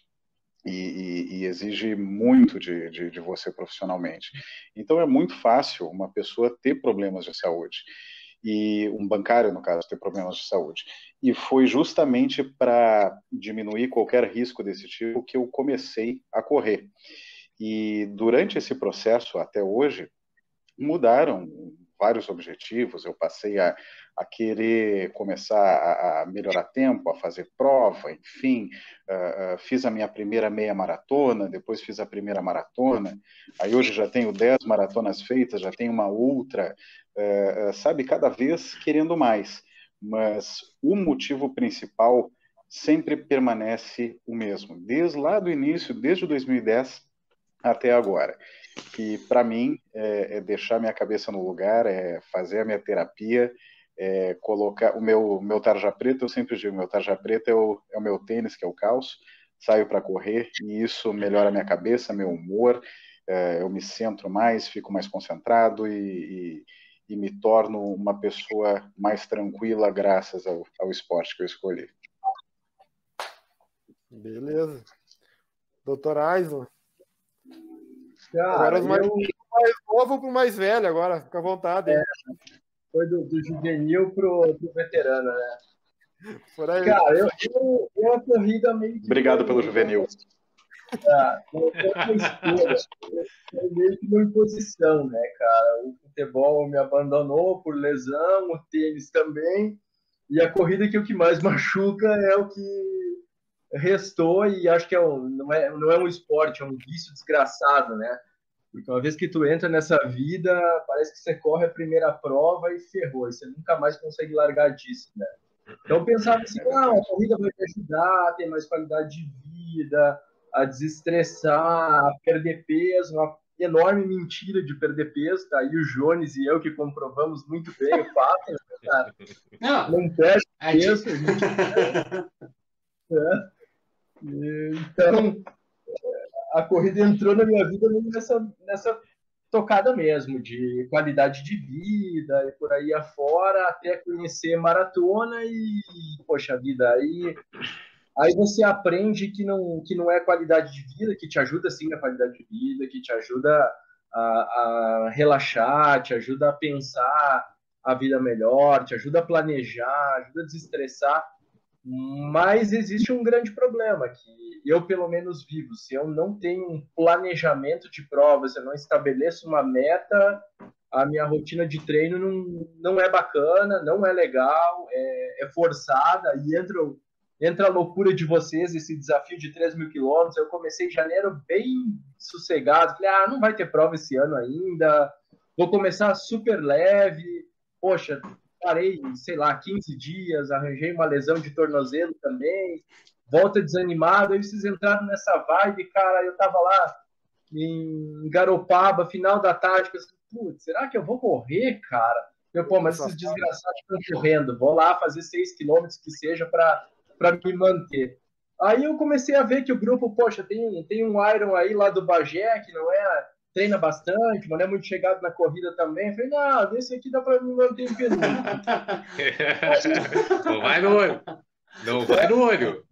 [SPEAKER 5] e exige muito de você profissionalmente. Então é muito fácil uma pessoa ter problemas de saúde, e um bancário, no caso, ter problemas de saúde. E foi justamente para diminuir qualquer risco desse tipo que eu comecei a correr. E durante esse processo, até hoje, mudaram vários objetivos. Eu passei a querer começar a melhorar tempo, a fazer prova, enfim. Fiz a minha primeira meia maratona, depois fiz a primeira maratona. Aí hoje já tenho 10 maratonas feitas, já tenho uma ultra, sabe, cada vez querendo mais. Mas o motivo principal sempre permanece o mesmo, desde lá do início, desde 2010 até agora, que para mim é deixar minha cabeça no lugar, é fazer a minha terapia, é colocar o meu tarja preta. Eu sempre digo, meu tarja preta é o meu tênis, que é o calço, saio para correr e isso melhora a minha cabeça, meu humor, eu me centro mais, fico mais concentrado e e me torno uma pessoa mais tranquila graças ao esporte que eu escolhi.
[SPEAKER 1] Beleza. Doutor Aislan.
[SPEAKER 3] Cara,
[SPEAKER 1] Agora os mais novo para o mais velho agora, fica à vontade.
[SPEAKER 3] Foi do juvenil pro veterano, né?
[SPEAKER 1] Por aí.
[SPEAKER 3] Cara, eu a corrida meio que...
[SPEAKER 5] Obrigado pelo juvenil.
[SPEAKER 3] Foi meio que uma imposição, né, cara? O futebol me abandonou por lesão, o tênis também, e a corrida que o que mais machuca é o que restou, e acho que não é um esporte, é um vício desgraçado, né? Porque uma vez que tu entra nessa vida, parece que você corre a primeira prova e ferrou, e você nunca mais consegue largar disso, né? Então eu pensava assim, a corrida vai te ajudar a ter mais qualidade de vida, a desestressar, a perder peso, uma enorme mentira de perder peso, tá aí o Jones e eu que comprovamos muito bem o fato, né, cara? Não perde peso, a gente... Então, a corrida entrou na minha vida nessa tocada mesmo, de qualidade de vida e por aí afora, até conhecer maratona e, poxa vida, aí você aprende que não é qualidade de vida, que te ajuda sim na qualidade de vida, que te ajuda a relaxar, te ajuda a pensar a vida melhor, te ajuda a planejar, ajuda a desestressar. Mas existe um grande problema que eu, pelo menos, vivo. Se eu não tenho um planejamento de prova, se eu não estabeleço uma meta, a minha rotina de treino não é bacana, não é legal, é forçada, e entra a loucura de vocês, esse desafio de 3.000 quilômetros. Eu comecei em janeiro bem sossegado, falei, não vai ter prova esse ano ainda, vou começar super leve, poxa, parei, sei lá, 15 dias, arranjei uma lesão de tornozelo também, volta desanimado, aí vocês entraram nessa vibe, cara, eu tava lá em Garopaba, final da tarde, pensando, putz, será que eu vou correr, cara? Mas esses desgraçados estão correndo, vou lá fazer 6 quilômetros que seja para me manter. Aí eu comecei a ver que o grupo, poxa, tem um Iron aí lá do Bagé, que não treina bastante, mas não é muito chegado na corrida também. Eu falei, não, esse aqui dá para me manter em penúltimo.
[SPEAKER 6] Não vai no olho. Não vai no olho.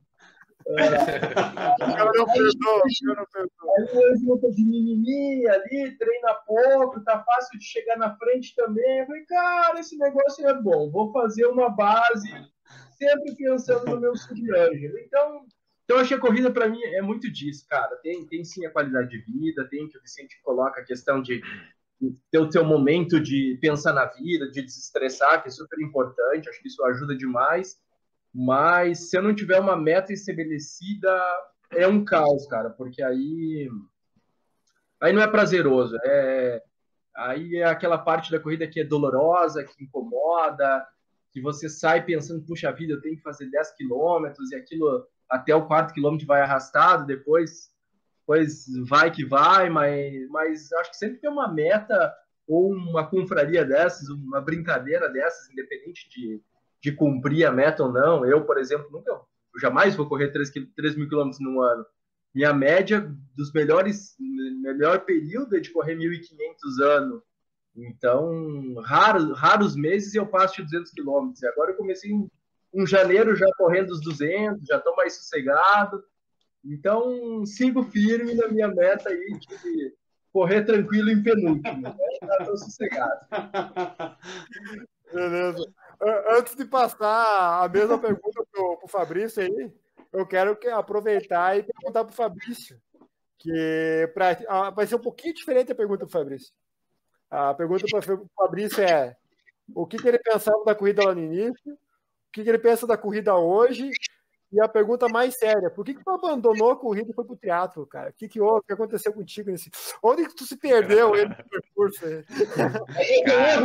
[SPEAKER 3] Aí junta de mimimi ali, treina pouco, tá fácil de chegar na frente também. Eu falei, cara, esse negócio é bom, vou fazer uma base, sempre pensando no meu sub-ângelo. Então, acho que a corrida, para mim, é muito disso, cara. Tem sim a qualidade de vida, tem que o Vicente coloca a questão de ter o seu momento de pensar na vida, de desestressar, que é super importante, acho que isso ajuda demais. Mas se eu não tiver uma meta estabelecida, é um caos, cara, porque aí não é prazeroso. Aí é aquela parte da corrida que é dolorosa, que incomoda, que você sai pensando, puxa vida, eu tenho que fazer 10 quilômetros e aquilo até o 4º quilômetro vai arrastado, depois vai que vai, mas acho que sempre tem uma meta ou uma confraria dessas, uma brincadeira dessas, independente de cumprir a meta ou não. Eu, por exemplo, jamais vou correr 3.000 quilômetros no ano. Minha média dos melhor período é de correr 1.500 anos. Então, raros meses eu passo de 200 quilômetros. E agora eu comecei em janeiro já correndo os 200, já estou mais sossegado. Então, sigo firme na minha meta aí de correr tranquilo em penúltimo. Né? Já estou sossegado.
[SPEAKER 1] Beleza. Antes de passar a mesma pergunta para o Fabrício aí, eu quero aproveitar e perguntar para o Fabrício, que vai ser um pouquinho diferente a pergunta para o Fabrício. A pergunta para o Fabrício é o que ele pensava da corrida lá no início, o que ele pensa da corrida hoje, e a pergunta mais séria, por que tu abandonou a corrida e foi pro teatro, cara? O que houve? O que aconteceu contigo? Onde que tu se perdeu aí no percurso?
[SPEAKER 6] Cara,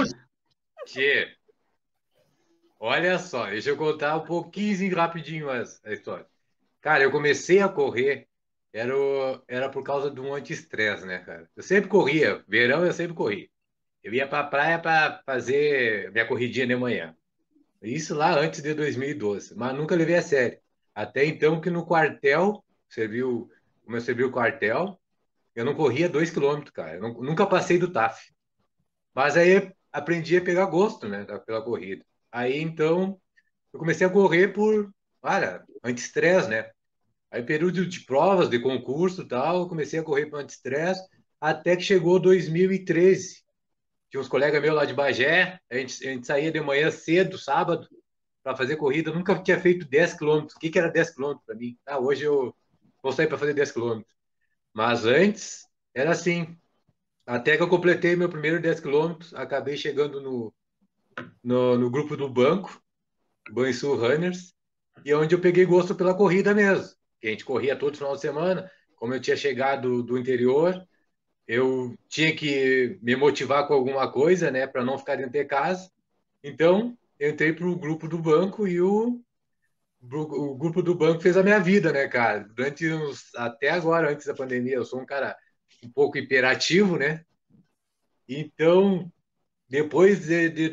[SPEAKER 6] olha só, deixa eu contar um pouquinho rapidinho a história. Cara, eu comecei a correr, era por causa de um anti-estresse, né, cara? Eu sempre corria, verão eu sempre corri. Eu ia pra praia para fazer minha corridinha de manhã. Isso lá antes de 2012, mas nunca levei a sério. Até então que no quartel, como eu servi o quartel, eu não corria 2 quilômetros, cara. Eu nunca passei do TAF. Mas aí aprendi a pegar gosto, né, pela corrida. Aí, então, eu comecei a correr por, anti-estresse, né? Aí, período de provas, de concurso e tal, eu comecei a correr por anti-estresse, até que chegou 2013. Tinha uns colegas meus lá de Bagé, a gente saía de manhã cedo, sábado, para fazer corrida. Eu nunca tinha feito 10 quilômetros. O que era 10 quilômetros para mim? Hoje eu vou sair para fazer 10 quilômetros. Mas antes, era assim. Até que eu completei meu primeiro 10 quilômetros, acabei chegando no grupo do banco, Banrisul Runners, e onde eu peguei gosto pela corrida mesmo. Que a gente corria todo final de semana. Como eu tinha chegado do interior, eu tinha que me motivar com alguma coisa, né, para não ficar dentro de casa. Então, eu entrei para o grupo do banco e o grupo do banco fez a minha vida, né, cara? Até agora, antes da pandemia, eu sou um cara um pouco hiperativo, né? Então, depois de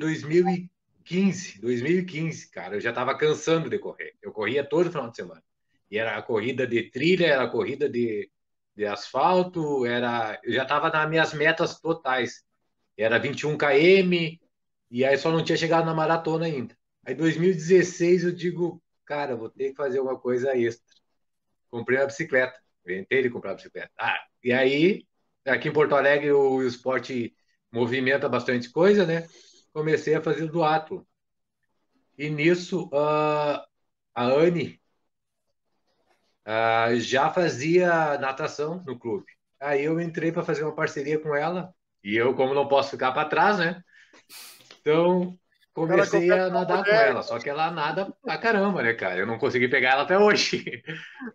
[SPEAKER 6] 2015, cara, eu já estava cansando de correr. Eu corria todo final de semana. E era a corrida de trilha, era a corrida de asfalto, eu já estava nas minhas metas totais. Era 21 km, e aí só não tinha chegado na maratona ainda. Aí, em 2016, eu digo, cara, vou ter que fazer alguma coisa extra. Comprei uma bicicleta. Inventei de comprar uma bicicleta. E aí, aqui em Porto Alegre, o esporte movimenta bastante coisa, né? Comecei a fazer o duatlo. E nisso, a Anne já fazia natação no clube. Aí eu entrei para fazer uma parceria com ela. E eu, como não posso ficar para trás, né? Então, comecei a nadar com ela. Só que ela nada pra caramba, né, cara? Eu não consegui pegar ela até hoje.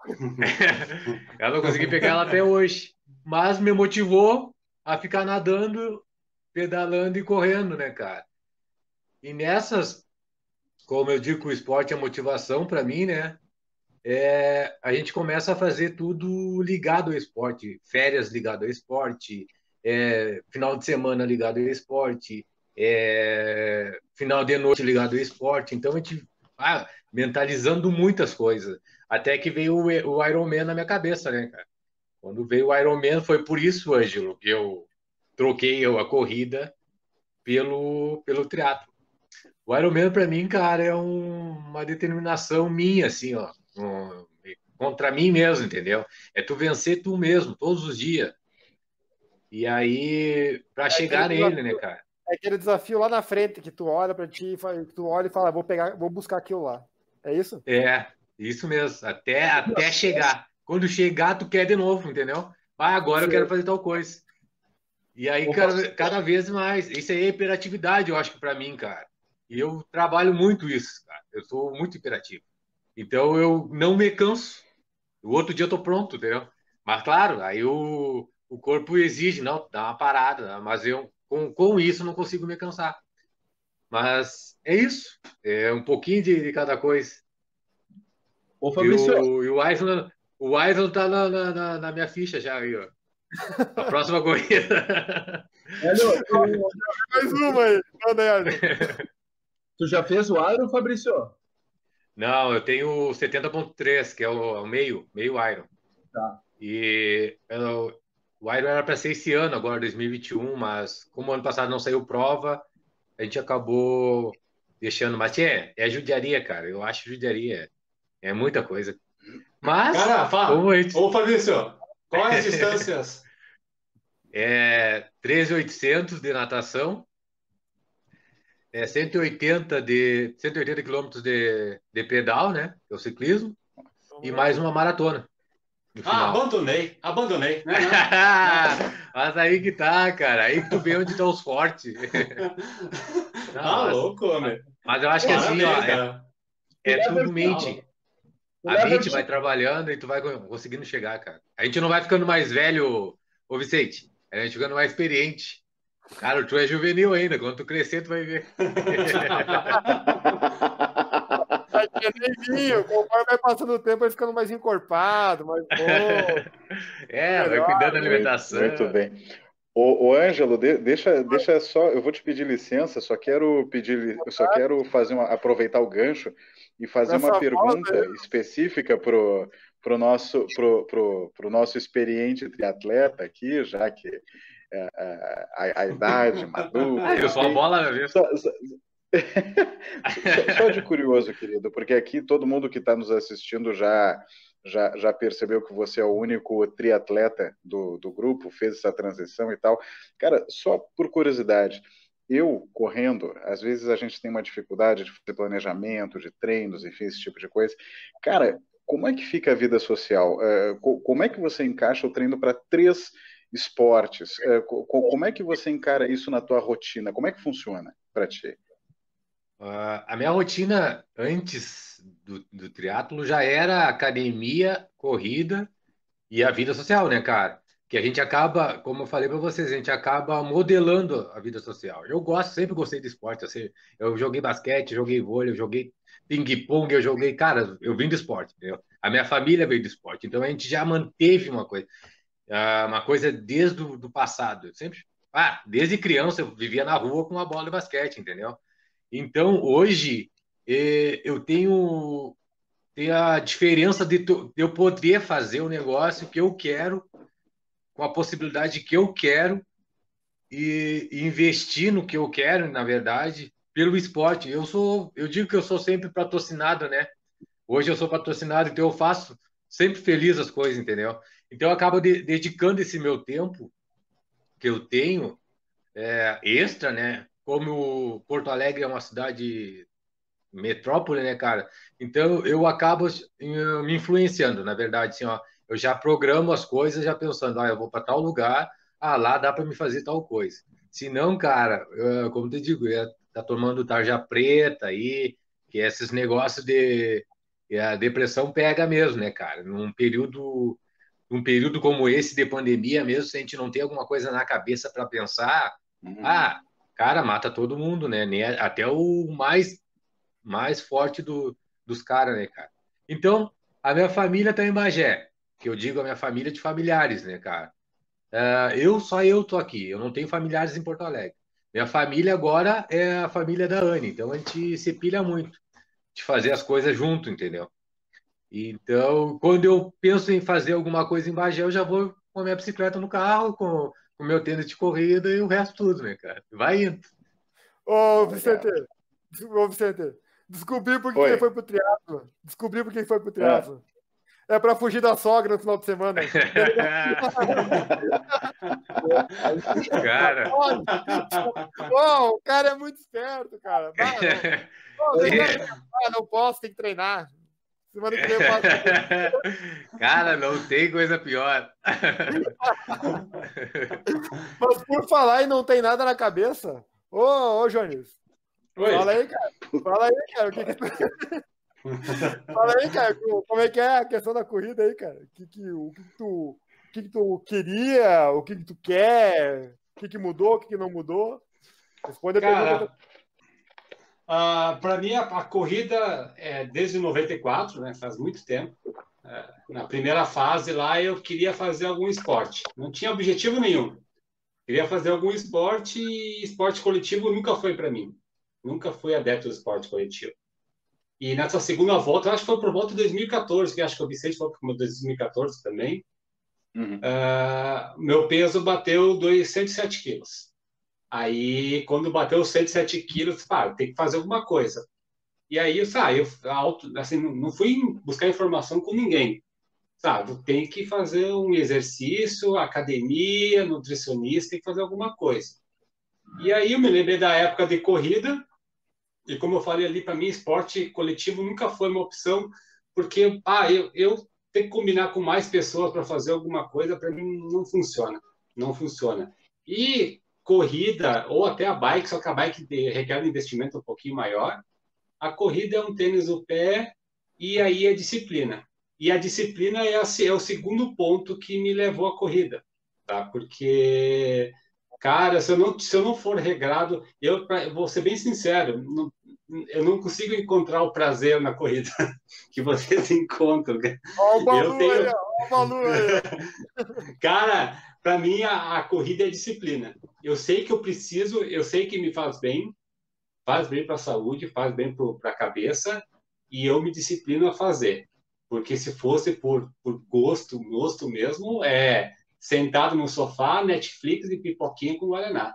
[SPEAKER 6] Eu não consegui pegar ela até hoje. Mas me motivou a ficar nadando, pedalando e correndo, né, cara? E nessas, como eu digo, o esporte é motivação para mim, né? A gente começa a fazer tudo ligado ao esporte. Férias ligado ao esporte, final de semana ligado ao esporte, final de noite ligado ao esporte. Então, a gente mentalizando muitas coisas. Até que veio o Ironman na minha cabeça, né, cara? Quando veio o Ironman, foi por isso, Ângelo, que eu troquei a corrida pelo triatlo. O Ironman, para mim, cara, é uma determinação minha, assim, ó, contra mim mesmo, entendeu? É tu vencer tu mesmo, todos os dias. E aí, para chegar nele, né, cara?
[SPEAKER 1] É aquele desafio lá na frente que tu olha para ti, tu olha e fala, vou buscar aquilo lá. É isso?
[SPEAKER 6] Isso mesmo. Até chegar. Quando chegar, tu quer de novo, entendeu? Agora eu quero fazer tal coisa. E aí, cada vez mais. Isso aí é hiperatividade, eu acho que para mim, cara. E eu trabalho muito isso, cara. Eu sou muito hiperativo. Então, eu não me canso. O outro dia eu tô pronto, entendeu? Mas, claro, aí o corpo exige, não, dá uma parada. Mas eu, com isso, não consigo me cansar. Mas é isso. É um pouquinho de cada coisa.
[SPEAKER 3] Ô, Fabrício.
[SPEAKER 6] E o Aislan tá na minha ficha já aí, ó. A próxima corrida.
[SPEAKER 1] Mais uma aí.
[SPEAKER 3] Tu já fez o Iron, Fabrício?
[SPEAKER 6] Não, eu tenho 70.3, que é o meio Iron.
[SPEAKER 3] Tá.
[SPEAKER 6] E o Iron era para ser esse ano, agora 2021, mas como ano passado não saiu prova, a gente acabou deixando. Mas é judiaria, cara. Eu acho judiaria. É muita coisa. Mas.
[SPEAKER 4] Cara, ô Fabrício, quais as distâncias?
[SPEAKER 6] 13.800 de natação, 180 quilômetros de pedal, né? Que é o ciclismo, e mais uma maratona.
[SPEAKER 4] Abandonei.
[SPEAKER 6] Mas aí que tá, cara. Aí que tu vê onde estão os fortes.
[SPEAKER 4] Louco, homem.
[SPEAKER 6] Mas eu acho que assim, ó, tudo mente. A mente vai trabalhando e tu vai conseguindo chegar, cara. A gente não vai ficando mais velho, ô Vicente. A gente ficando mais experiente. Cara, tu é juvenil ainda. Quando tu crescer, tu vai ver.
[SPEAKER 1] Conforme vai passando o tempo, vai ficando mais encorpado, mais bom.
[SPEAKER 6] Vai cuidando da alimentação.
[SPEAKER 5] Muito bem. Ô Ângelo, deixa só, eu vou te pedir licença, só quero aproveitar o gancho e fazer uma pergunta específica pro nosso experiente triatleta aqui, já que a idade madura.
[SPEAKER 6] Eu sou a bola mesmo.
[SPEAKER 5] Só de curioso, querido, porque aqui todo mundo que está nos assistindo já percebeu que você é o único triatleta do grupo, fez essa transição e tal. Cara, só por curiosidade, eu correndo, às vezes a gente tem uma dificuldade de fazer planejamento, de treinos, enfim, esse tipo de coisa. Cara, como é que fica a vida social? Como é que você encaixa o treino para 3 esportes? Como é que você encara isso na tua rotina? Como é que funciona para ti?
[SPEAKER 6] A minha rotina antes do triatlo já era academia, corrida e a vida social, né, cara? Que a gente acaba, como eu falei para vocês, a gente acaba modelando a vida social. Eu sempre gostei de esporte. Assim, eu joguei basquete, joguei vôlei, eu joguei ping-pong, cara, eu vim do esporte, entendeu? A minha família veio do esporte, então a gente já manteve uma coisa desde o passado. Desde criança eu vivia na rua com uma bola de basquete, entendeu? Então, hoje, eu tenho a diferença de eu poder fazer o negócio que eu quero, com a possibilidade que eu quero, e investir no que eu quero, na verdade, pelo esporte. Eu digo que eu sou sempre patrocinado, né? Hoje eu sou patrocinado, então eu faço sempre feliz as coisas, entendeu? Então, eu acabo dedicando esse meu tempo que eu tenho extra, né? Como Porto Alegre é uma cidade metrópole, né, cara? Então eu acabo me influenciando, na verdade, assim, ó, eu já programo as coisas já pensando, eu vou para tal lugar, lá dá para me fazer tal coisa. Se não, cara, como te digo, tá tomando tarja preta aí, que esses negócios a depressão pega mesmo, né, cara? Num período como esse de pandemia mesmo, se a gente não tem alguma coisa na cabeça para pensar, cara, mata todo mundo, né? Até o mais forte dos caras, né, cara? Então, a minha família tá em Bagé, que eu digo a minha família de familiares, né, cara? Só eu tô aqui, eu não tenho familiares em Porto Alegre. Minha família agora é a família da Anne, então a gente se pilha muito de fazer as coisas junto, entendeu? Então, quando eu penso em fazer alguma coisa em Bagé, eu já vou com a minha bicicleta no carro, com o meu tênis de corrida e o resto tudo, né, cara? Vai indo.
[SPEAKER 1] Ô, Vicente, descobri por que ele foi pro triatlo. Descobri por que ele foi pro triatlo. É para fugir da sogra no final de semana.
[SPEAKER 6] Cara.
[SPEAKER 1] O cara é muito esperto, cara. Não posso, tem que treinar. Semana que vem eu faço.
[SPEAKER 6] Cara, não tem coisa pior.
[SPEAKER 1] Mas por falar e não tem nada na cabeça. Ô, Jones.
[SPEAKER 4] Oi.
[SPEAKER 1] Fala aí, cara. O que Fala aí, cara, como é que é a questão da corrida aí, cara? O que tu queria, o que tu quer, o que mudou, o que não mudou? Responde a pergunta.
[SPEAKER 4] Para mim, a corrida é desde 94, né? Faz muito tempo. Na primeira fase lá, eu queria fazer algum esporte. Não tinha objetivo nenhum. Queria fazer algum esporte e esporte coletivo nunca foi para mim. Nunca fui adepto do esporte coletivo. E nessa segunda volta, eu acho que foi por volta de 2014, que acho que o Vicente foi por 2014 também. Meu peso bateu 107 quilos. Aí, quando bateu 107 quilos, tem que fazer alguma coisa. E aí, assim, não fui buscar informação com ninguém. Tem que fazer um exercício, academia, nutricionista, tem que fazer alguma coisa. E aí, eu me lembrei da época de corrida. E como eu falei ali, para mim, esporte coletivo nunca foi uma opção, porque eu ter que combinar com mais pessoas para fazer alguma coisa, para mim, não funciona. Não funciona. E corrida, ou até a bike, só que a bike requer um investimento um pouquinho maior. A corrida é um tênis no pé, e aí é disciplina. E a disciplina é o segundo ponto que me levou à corrida. Tá? Porque... Cara, se eu não for regrado, eu vou ser bem sincero, eu não consigo encontrar o prazer na corrida que vocês encontram.
[SPEAKER 1] Olha o Balu aí.
[SPEAKER 4] Cara, para mim a corrida é disciplina. Eu sei que eu sei que me faz bem para a saúde, faz bem para a cabeça, e eu me disciplino a fazer. Porque se fosse por gosto mesmo, sentado no sofá, Netflix e pipoquinha com Guaraná.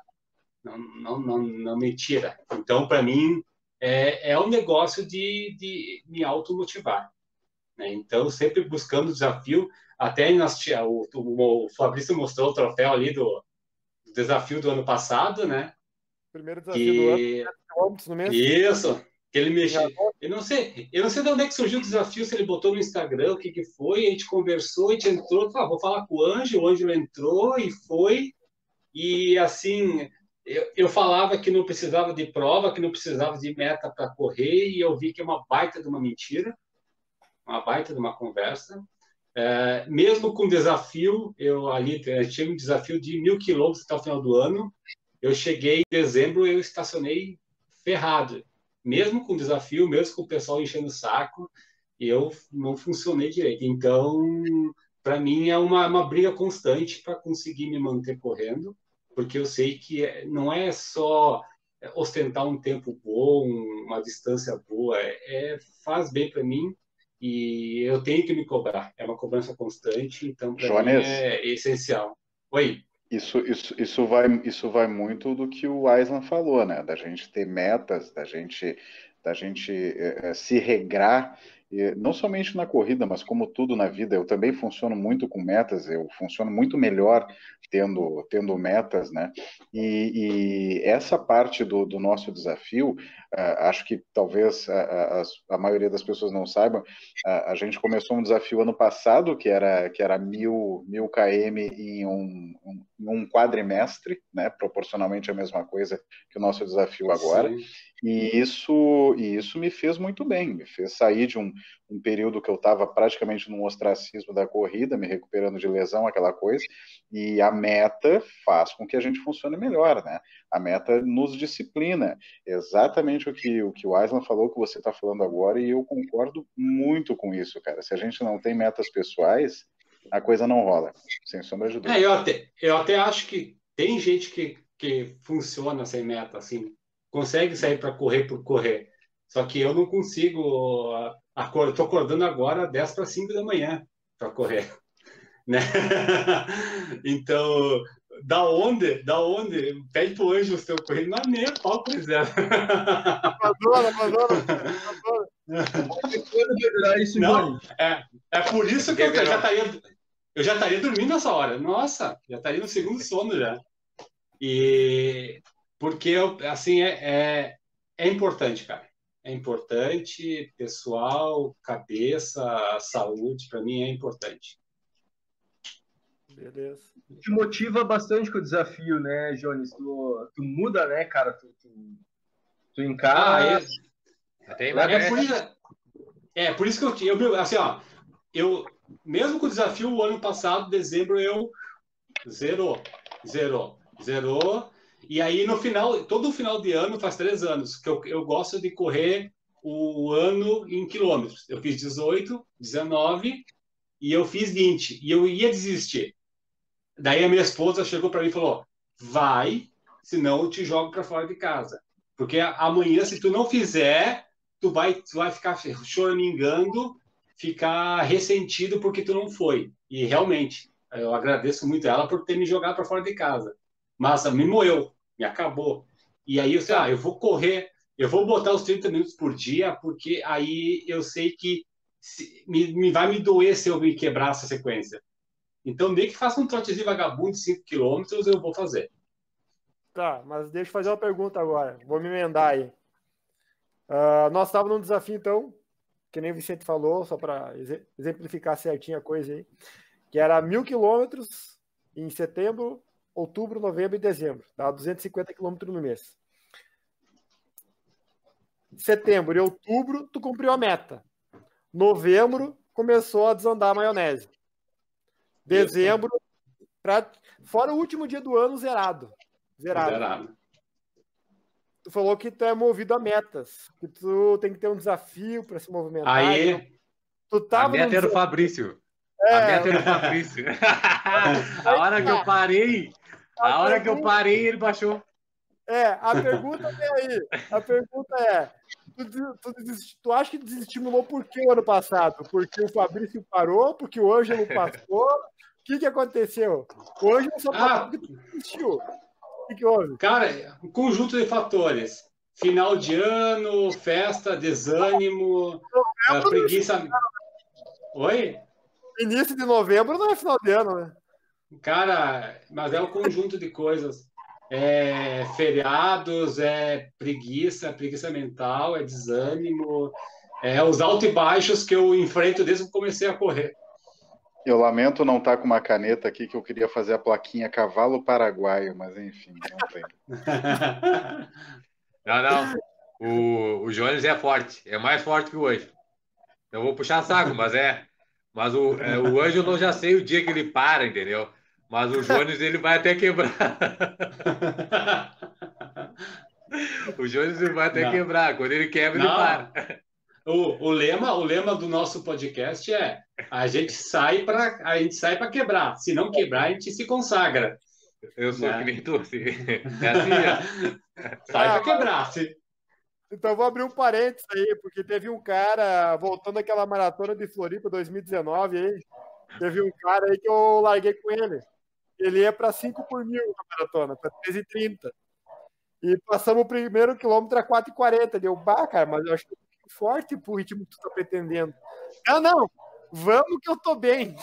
[SPEAKER 4] Não me tira. Então, para mim, é um negócio de me automotivar. Né? Então, sempre buscando desafio. Até o Fabrício mostrou o troféu ali do desafio do ano passado, né?
[SPEAKER 1] Primeiro desafio do ano, no mês.
[SPEAKER 4] Isso, que ele mexeu. Eu não sei de onde é que surgiu o desafio, se ele botou no Instagram, o que foi, a gente conversou, a gente entrou, vou falar com o Ângelo entrou e foi, e assim, eu falava que não precisava de prova, que não precisava de meta para correr, e eu vi que é uma baita de uma mentira, uma baita de uma conversa. Mesmo com desafio, eu tinha um desafio de 1.000 quilômetros até o final do ano. Eu cheguei em dezembro, eu estacionei ferrado. Mesmo com desafio, mesmo com o pessoal enchendo o saco, eu não funcionei direito. Então, para mim, é uma briga constante para conseguir me manter correndo, porque eu sei que não é só ostentar um tempo bom, uma distância boa, faz bem para mim. E eu tenho que me cobrar. É uma cobrança constante, então para mim é essencial. Oi.
[SPEAKER 5] Isso vai muito do que o Aislan falou, né? Da gente ter metas, da gente se regrar, não somente na corrida, mas como tudo na vida. Eu também funciono muito com metas, eu funciono muito melhor tendo metas, né? E essa parte do nosso desafio, acho que talvez a maioria das pessoas não saibam, a gente começou um desafio ano passado, que era 1.000 km em um quadrimestre, né? Proporcionalmente a mesma coisa que o nosso desafio agora. Sim. E isso me fez muito bem, me fez sair de um período que eu estava praticamente no ostracismo da corrida, me recuperando de lesão, aquela coisa, e a meta faz com que a gente funcione melhor, né? A meta nos disciplina. Exatamente o que o Aislan falou, que você está falando agora, e eu concordo muito com isso, cara. Se a gente não tem metas pessoais, a coisa não rola, sem sombra de dúvida.
[SPEAKER 4] Eu até acho que tem gente que funciona sem meta, assim, consegue sair para correr por correr. Só que eu não consigo. Estou acordando agora 10 para 5 da manhã para correr. Né? Então, da onde? Pede pro Ângelo se eu correr. Não é nem a pau, pois é.
[SPEAKER 1] Abandona.
[SPEAKER 4] Não, é por isso que eu já estaria dormindo nessa hora. Nossa, já estaria no segundo sono já. E porque assim é importante, cara. É importante, pessoal, cabeça, saúde, para mim é importante.
[SPEAKER 1] Beleza.
[SPEAKER 3] Te motiva bastante com o desafio, né, Jones? Tu muda, né, cara? Tu encara.
[SPEAKER 4] Por isso que eu assim, ó, eu mesmo com o desafio o ano passado, dezembro, eu zerou. E aí, no final, todo final de ano, faz 3 anos, que eu gosto de correr o ano em quilômetros. Eu fiz 18, 19 e eu fiz 20. E eu ia desistir. Daí a minha esposa chegou para mim e falou, vai, senão eu te jogo para fora de casa. Porque amanhã, se tu não fizer, tu vai ficar choramingando, ficar ressentido porque tu não foi. E realmente, eu agradeço muito ela por ter me jogado para fora de casa. Mas me moeu, me acabou. E aí eu sei, eu vou correr, eu vou botar os 30 minutos por dia, porque aí eu sei que vai me doer se eu me quebrar essa sequência. Então, nem que faça um trotezinho vagabundo de 5 km, eu vou fazer.
[SPEAKER 1] Tá, mas deixa eu fazer uma pergunta agora. Vou me emendar aí. Nós estávamos num desafio, então, que nem o Vicente falou, só para exemplificar certinho a coisa aí, que era 1.000 km em setembro, outubro, novembro e dezembro. Dá 250 km no mês. Setembro e outubro, tu cumpriu a meta. Novembro, começou a desandar a maionese. Dezembro, fora o último dia do ano, zerado. Tu falou que tu é movido a metas, que tu tem que ter um desafio para se movimentar.
[SPEAKER 6] Aí, a meta era o Fabrício. A meta era o Fabrício. A hora que eu parei, ele baixou.
[SPEAKER 1] A pergunta é aí. A pergunta é, tu acha que desestimulou por que o ano passado? Porque o Fabrício parou? Porque o Ângelo passou? que aconteceu? Hoje eu só que tu assistiu. O que houve?
[SPEAKER 4] Cara, um conjunto de fatores. Final de ano, festa, desânimo, preguiça. Oi?
[SPEAKER 1] Início de novembro não é final de ano, né?
[SPEAKER 4] Cara, mas é um conjunto de coisas. É feriados, é preguiça mental, é desânimo, é os altos e baixos que eu enfrento desde que comecei a correr.
[SPEAKER 5] Eu lamento não estar com uma caneta aqui, que eu queria fazer a plaquinha cavalo paraguaio, mas enfim, não tem.
[SPEAKER 6] Não. O Jones é forte. É mais forte que o Ângelo. Eu vou puxar saco, mas é. Mas o Ângelo eu já sei o dia que ele para, entendeu? Mas o Jones, ele vai até quebrar. O Jones, ele vai até quebrar. Quando ele quebra, ele para.
[SPEAKER 4] O lema do nosso podcast é: a gente sai para quebrar. Se não quebrar, a gente se consagra.
[SPEAKER 6] Eu sou que nem tu. Assim. É assim,
[SPEAKER 4] sai para quebrar.
[SPEAKER 1] Então vou abrir um parênteses aí, porque teve um cara, voltando àquela maratona de Floripa 2019 aí, teve um cara aí que eu larguei com ele. Ele ia para 5 por 1000 na maratona, para 3h30. E passamos o primeiro quilômetro a 4h40. Deu, cara, mas eu acho que é forte pro ritmo que tu tá pretendendo. Não, vamos que eu tô bem.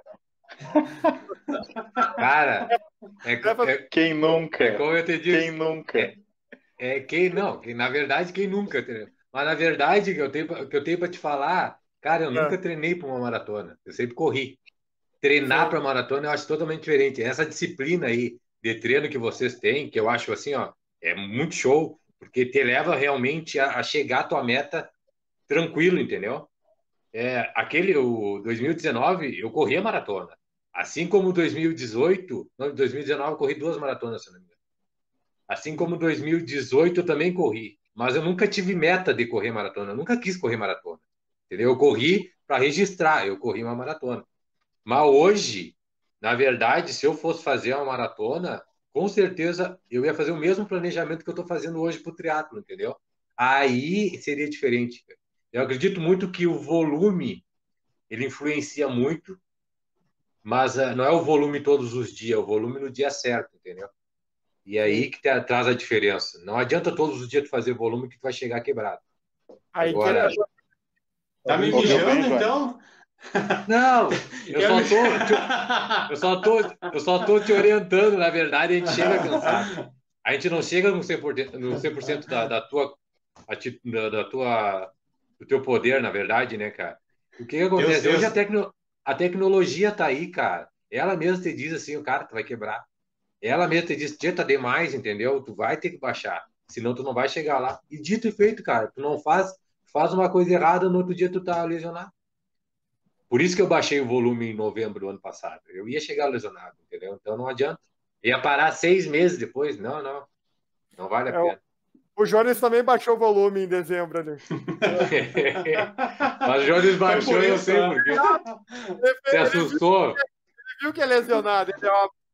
[SPEAKER 6] Cara,
[SPEAKER 5] quem nunca?
[SPEAKER 6] É como eu te disse.
[SPEAKER 5] Quem nunca?
[SPEAKER 6] Na verdade, quem nunca. Mas na verdade, que eu tenho para te falar, cara, eu nunca treinei para uma maratona. Eu sempre corri. Treinar para maratona eu acho totalmente diferente. Essa disciplina aí de treino que vocês têm, que eu acho assim, ó, é muito show, porque te leva realmente a chegar à tua meta tranquilo, entendeu? O 2019 eu corri a maratona. Assim como 2018, 2019 eu corri 2 maratonas, se não me engano. Assim como 2018 eu também corri, mas eu nunca tive meta de correr maratona, eu nunca quis correr maratona, entendeu? Eu corri para registrar, eu corri uma maratona. Mas hoje, na verdade, se eu fosse fazer uma maratona, com certeza eu ia fazer o mesmo planejamento que eu estou fazendo hoje para o triatlo, entendeu? Aí seria diferente. Eu acredito muito que o volume, ele influencia muito, mas não é o volume todos os dias, é o volume no dia certo, entendeu? E aí que traz a diferença. Não adianta todos os dias tu fazer volume que tu vai chegar quebrado.
[SPEAKER 1] Aí
[SPEAKER 6] agora...
[SPEAKER 4] Tá me mijando, então?
[SPEAKER 6] Não, eu só tô te orientando, na verdade, a gente chega cansado. A gente não chega no 100% do teu poder, na verdade, né, cara? O que acontece? Hoje a tecnologia tá aí, cara. Ela mesma te diz assim, o cara, tu vai quebrar. Ela mesma te diz, tá demais, entendeu? Tu vai ter que baixar, senão tu não vai chegar lá. E dito e feito, cara, tu não faz uma coisa errada, no outro dia tu tá lesionado. Por isso que eu baixei o volume em novembro do ano passado. Eu ia chegar lesionado, entendeu? Então não adianta. Ia parar 6 meses depois. Não vale a pena.
[SPEAKER 1] O Jones também baixou o volume em dezembro ali.
[SPEAKER 6] Mas o Jones baixou, eu sei por quê. Você assustou?
[SPEAKER 1] Ele viu que é lesionado. Ele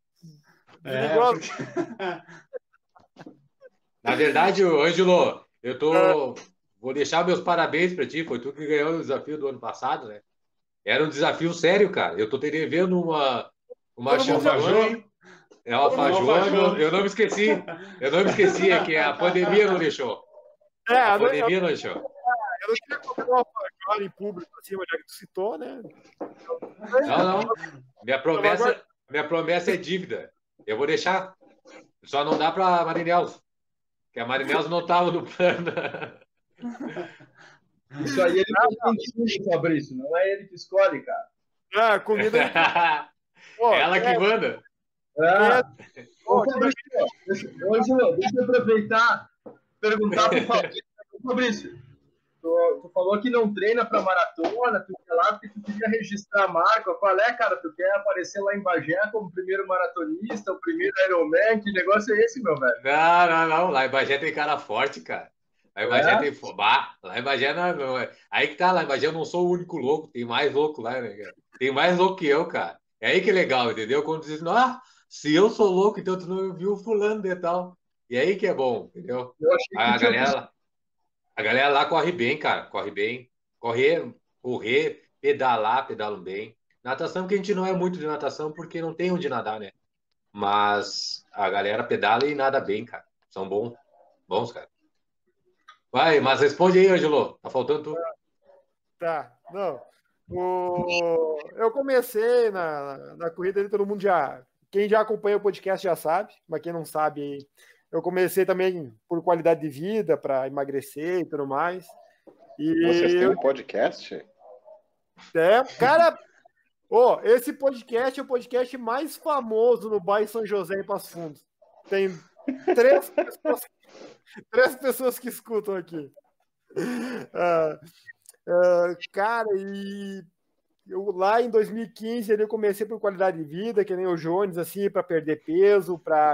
[SPEAKER 6] Na verdade, Ângelo, vou deixar meus parabéns para ti. Foi tu que ganhou o desafio do ano passado, né? Era um desafio sério, cara. Eu tô devendo uma champanhe. É uma alfajor. Eu não me esqueci. É que a pandemia não deixou. A pandemia não deixou.
[SPEAKER 1] Eu não queria comer uma alfajor em público, assim, mas já que tu citou, né?
[SPEAKER 6] Não. Minha promessa é dívida. Eu vou deixar. Só não dá para Marinelso. Porque a Marinelso não estava no plano.
[SPEAKER 3] Isso aí ele não tem, Fabrício. Não é ele que escolhe, cara.
[SPEAKER 1] Comida.
[SPEAKER 6] Ela que manda.
[SPEAKER 3] Deixa eu aproveitar e perguntar pro Fabrício. Fabrício, tu falou que não treina para maratona, tu quer lá porque tu queria registrar a marca. Qual é, cara? Tu quer aparecer lá em Bagé como primeiro maratonista, o primeiro Ironman? Que negócio é esse, meu velho?
[SPEAKER 6] Não. Lá em Bagé tem cara forte, cara. Lá em Bagé tem fubá. Lá em Bagé não é. Aí que tá, lá em Bagé eu não sou o único louco. Tem mais louco lá, né, cara? Tem mais louco que eu, cara. É aí que é legal, entendeu? Quando dizem, se eu sou louco, então tu não viu o fulano de tal. E aí que é bom, entendeu? A galera lá corre bem, cara. Corre bem. Correr, pedalam bem. Natação, que a gente não é muito de natação, porque não tem onde nadar, né? Mas a galera pedala e nada bem, cara. São bons, cara. Vai, mas responde aí, Ângelo. Tá faltando tu.
[SPEAKER 1] Tá, não. Eu comecei na corrida, todo mundo já. Quem já acompanha o podcast já sabe, mas quem não sabe, eu comecei também por qualidade de vida, para emagrecer e tudo mais.
[SPEAKER 5] Vocês têm um podcast?
[SPEAKER 1] Cara, esse podcast é o podcast mais famoso no bairro São José, em Passo Fundo. Tem três pessoas que escutam aqui. Cara, e eu lá em 2015 eu comecei por qualidade de vida, que nem o Jones, assim, para perder peso, para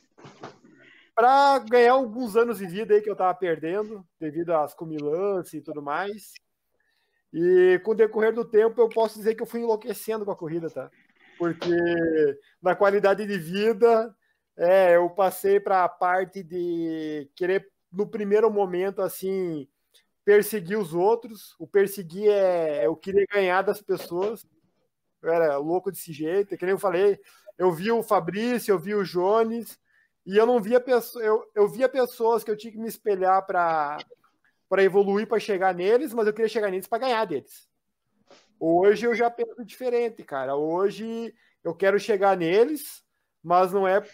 [SPEAKER 1] ganhar alguns anos de vida aí que eu tava perdendo, devido às comilanças e tudo mais. E com o decorrer do tempo eu posso dizer que eu fui enlouquecendo com a corrida, tá? Porque na qualidade de vida, eu passei para a parte de querer, no primeiro momento, assim, perseguir os outros. O perseguir eu queria ganhar das pessoas. Eu era louco desse jeito, que nem eu falei. Eu vi o Fabrício, eu vi o Jones, e eu não via pessoas. Eu via pessoas que eu tinha que me espelhar para evoluir, para chegar neles, mas eu queria chegar neles para ganhar deles. Hoje eu já penso diferente, cara. Hoje eu quero chegar neles, mas não é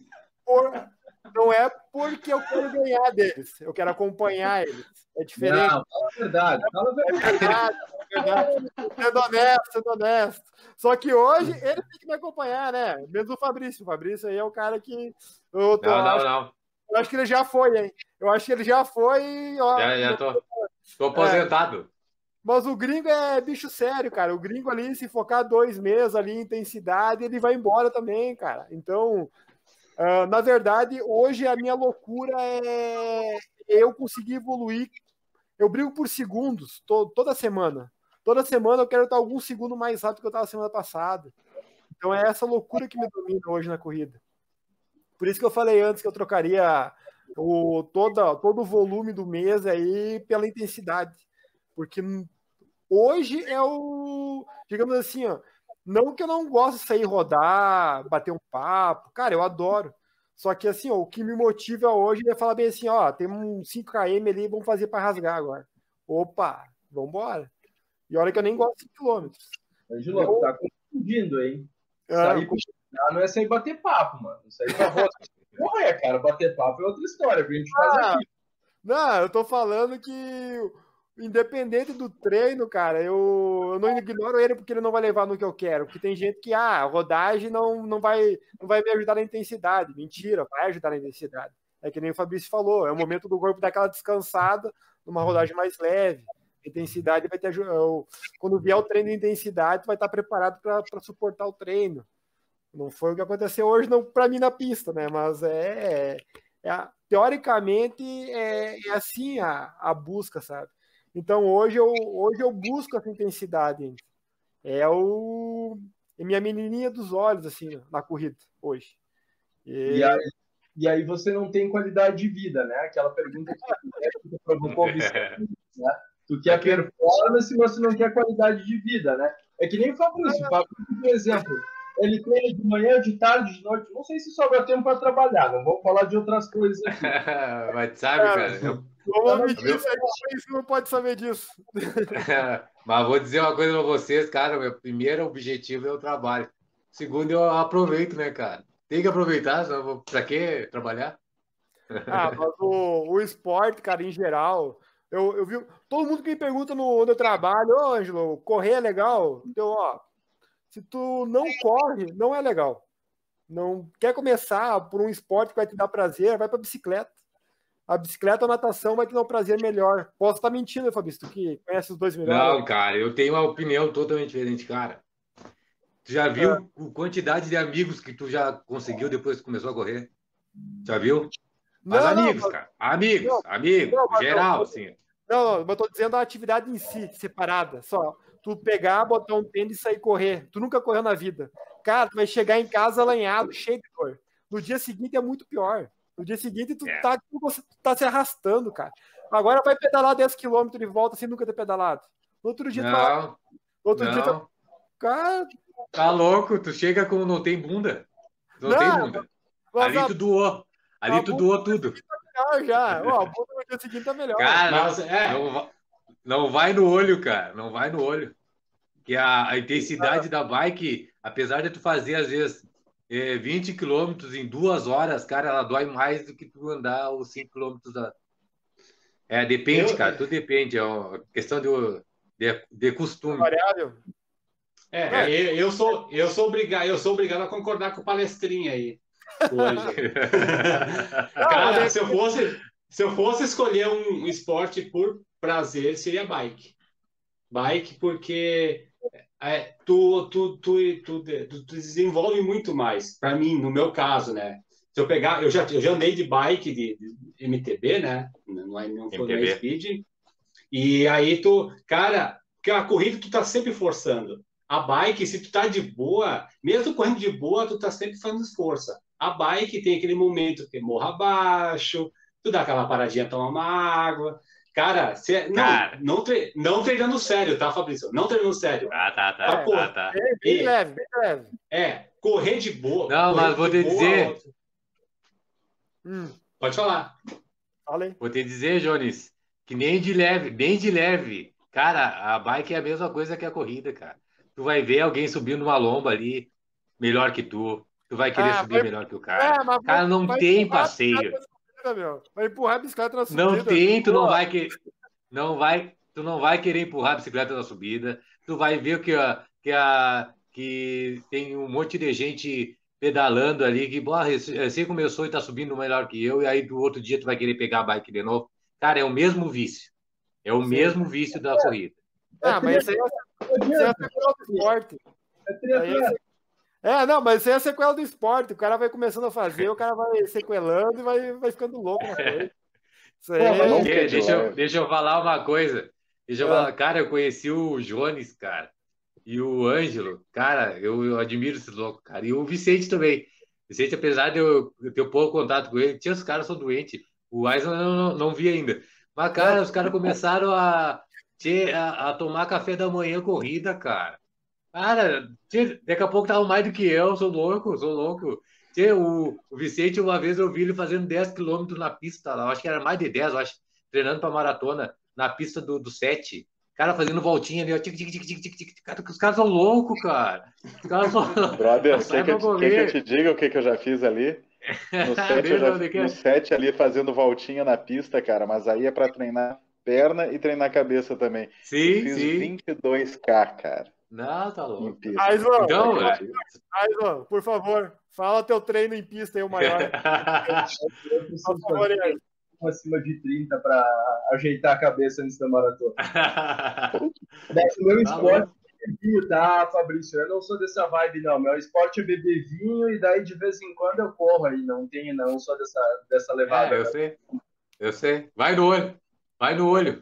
[SPEAKER 1] porque eu quero ganhar deles. Eu quero acompanhar eles. É diferente.
[SPEAKER 3] Não, fala a verdade.
[SPEAKER 1] É verdade. Sendo honesto. Só que hoje ele tem que me acompanhar, né? Mesmo o Fabrício. O Fabrício aí é o cara que...
[SPEAKER 6] Não.
[SPEAKER 1] Eu acho que ele já foi, hein? Eu acho que ele já foi... Ó,
[SPEAKER 6] Já tô aposentado.
[SPEAKER 1] Mas o gringo é bicho sério, cara. O gringo ali, se focar 2 meses ali em intensidade, ele vai embora também, cara. Então... na verdade, hoje a minha loucura é eu conseguir evoluir. Eu brigo por segundos toda semana. Toda semana eu quero estar algum segundo mais rápido que eu estava semana passada. Então é essa loucura que me domina hoje na corrida. Por isso que eu falei antes que eu trocaria todo o volume do mês aí pela intensidade. Porque hoje é digamos assim, ó, não que eu não gosto de sair rodar, bater um papo. Cara, eu adoro. Só que assim, ó, o que me motiva hoje é falar bem assim, ó, tem uns 5 km ali, vamos fazer para rasgar agora. Opa, vambora. E olha que eu nem gosto de 5 km.
[SPEAKER 3] Angelo, tá confundindo, hein? Sair não é sair bater papo, mano. Sair pra rota. Não é, cara. Bater papo é outra história, que a gente faz aqui.
[SPEAKER 1] Não, eu tô falando que independente do treino, cara, eu não ignoro ele porque ele não vai levar no que eu quero. Porque tem gente que, a rodagem não vai me ajudar na intensidade. Mentira, vai ajudar na intensidade. É que nem o Fabrício falou, é o momento do corpo dar aquela descansada numa rodagem mais leve. A intensidade vai ter... Quando vier o treino de intensidade, vai estar preparado para suportar o treino. Não foi o que aconteceu hoje, não para mim na pista, né? Mas teoricamente é assim a busca, sabe? Então hoje eu busco essa intensidade. É minha menininha dos olhos, assim, na corrida, hoje.
[SPEAKER 3] E aí você não tem qualidade de vida, né? Aquela pergunta que provocou né? Tu quer performance, mas você não quer qualidade de vida, né? É que nem o Fabrício. O Fabrício, por exemplo, ele treina de manhã, de tarde, de noite. Não sei se sobra tempo para trabalhar. Não vamos falar de outras coisas aqui.
[SPEAKER 6] Mas sabe, cara...
[SPEAKER 1] Você não pode saber disso.
[SPEAKER 6] Mas vou dizer uma coisa para vocês, cara. Meu primeiro objetivo é o trabalho. Segundo, eu aproveito, né, cara? Tem que aproveitar, senão para que trabalhar?
[SPEAKER 1] Mas o esporte, cara, em geral... Eu vi todo mundo que me pergunta no trabalho, Ângelo, correr é legal? Então, se tu não corre, não é legal. Não quer começar por um esporte que vai te dar prazer, vai para bicicleta. A bicicleta ou a natação vai te dar um prazer melhor. Posso estar mentindo, Fabrício, tu que conhece os dois melhores.
[SPEAKER 6] Não, cara, eu tenho uma opinião totalmente diferente, cara. Tu já viu a quantidade de amigos que tu já conseguiu depois que começou a correr? Já viu? Mas amigos, cara. Amigos, geral, assim.
[SPEAKER 1] Não, eu tô dizendo a atividade em si, separada. Só tu pegar, botar um tênis e sair correr. Tu nunca correu na vida. Cara, tu vai chegar em casa alanhado, cheio de dor. No dia seguinte é muito pior. No dia seguinte tu tá se arrastando, cara. Agora vai pedalar 10 km de volta sem nunca ter pedalado. No outro dia Cara,
[SPEAKER 6] Tá louco? Tu chega como não tem bunda. Não tem bunda. Ali tu doou. Ali tu doou tudo.
[SPEAKER 1] Já. Ó, a bunda no dia seguinte tá melhor.
[SPEAKER 6] Cara,
[SPEAKER 4] Mas,
[SPEAKER 6] não vai no olho, cara. Não vai no olho. Que a intensidade da bike, apesar de tu fazer, às vezes, 20 quilômetros em 2 horas, cara, ela dói mais do que tu andar os 5 quilômetros da... Depende, cara. Tudo depende. É uma questão de costume.
[SPEAKER 1] Variável.
[SPEAKER 4] Eu sou obrigado a concordar com o palestrinha aí hoje. Cara, se eu fosse escolher um esporte por prazer, seria bike. Bike, porque tu desenvolve muito mais. Para mim, no meu caso, né? Se eu pegar, eu já andei de bike de MTB, né? Não foi na Speed. E aí cara, porque a corrida tu tá sempre forçando. A bike, se tu tá de boa, mesmo correndo de boa, tu tá sempre fazendo esforço. A bike tem aquele momento que morra abaixo, tu dá aquela paradinha, toma uma água. Cara, não treinando sério, tá, Fabrício? Não treinando sério.
[SPEAKER 6] Tá.
[SPEAKER 1] Bem leve.
[SPEAKER 4] Correr de boa.
[SPEAKER 6] Não, mas vou te dizer...
[SPEAKER 4] Pode falar.
[SPEAKER 1] Falei.
[SPEAKER 6] Vou te dizer, Jones, que nem de leve. Cara, a bike é a mesma coisa que a corrida, cara. Tu vai ver alguém subindo uma lomba ali, melhor que tu. Tu vai querer subir melhor que o cara. Cara, não tem passeio.
[SPEAKER 1] Vai empurrar a bicicleta na subida.
[SPEAKER 6] Não tem, tu não vai querer. Tu não vai querer empurrar a bicicleta na subida. Tu vai ver que tem um monte de gente pedalando ali que assim começou e tá subindo melhor que eu, e aí do outro dia tu vai querer pegar a bike de novo. Cara, é o mesmo vício. É o mesmo vício da corrida.
[SPEAKER 1] Mas isso aí é a sequela do esporte. Mas isso aí é a sequela do esporte. O cara vai começando a fazer, o cara vai sequelando e vai ficando louco na coisa. Isso aí
[SPEAKER 6] Deixa eu falar uma coisa. Cara, eu conheci o Jones, cara, e o Ângelo. Cara, eu admiro esses loucos, cara. E o Vicente também. Vicente, apesar de eu ter pouco contato com ele, os caras são doentes. O Aislan não vi ainda. Mas, cara, os caras começaram a tomar café da manhã corrida, cara. Cara, daqui a pouco tava mais do que eu, sou louco. O Vicente, uma vez eu vi ele fazendo 10 quilômetros na pista lá, acho que era mais de 10, eu acho, treinando pra maratona, na pista do 7. Cara, fazendo voltinha ali, ó, os caras são loucos, cara. Os caras são...
[SPEAKER 5] Brother, quer que eu te diga o que eu já fiz ali? No 7 ali, fazendo voltinha na pista, cara, mas aí é pra treinar perna e treinar cabeça também.
[SPEAKER 6] Sim,
[SPEAKER 5] fiz
[SPEAKER 6] sim.
[SPEAKER 5] 22K, cara.
[SPEAKER 6] Não, tá louco.
[SPEAKER 1] Aislan, por favor, fala teu treino em pista aí, o maior.
[SPEAKER 3] Eu preciso fazer acima de 30 para ajeitar a cabeça antes da maratona. O meu esporte é vinho, tá, Fabrício? Eu não sou dessa vibe, não. Meu esporte é beber vinho e daí de vez em quando eu corro aí. Não sou dessa levada.
[SPEAKER 6] Eu sei. Vai no olho.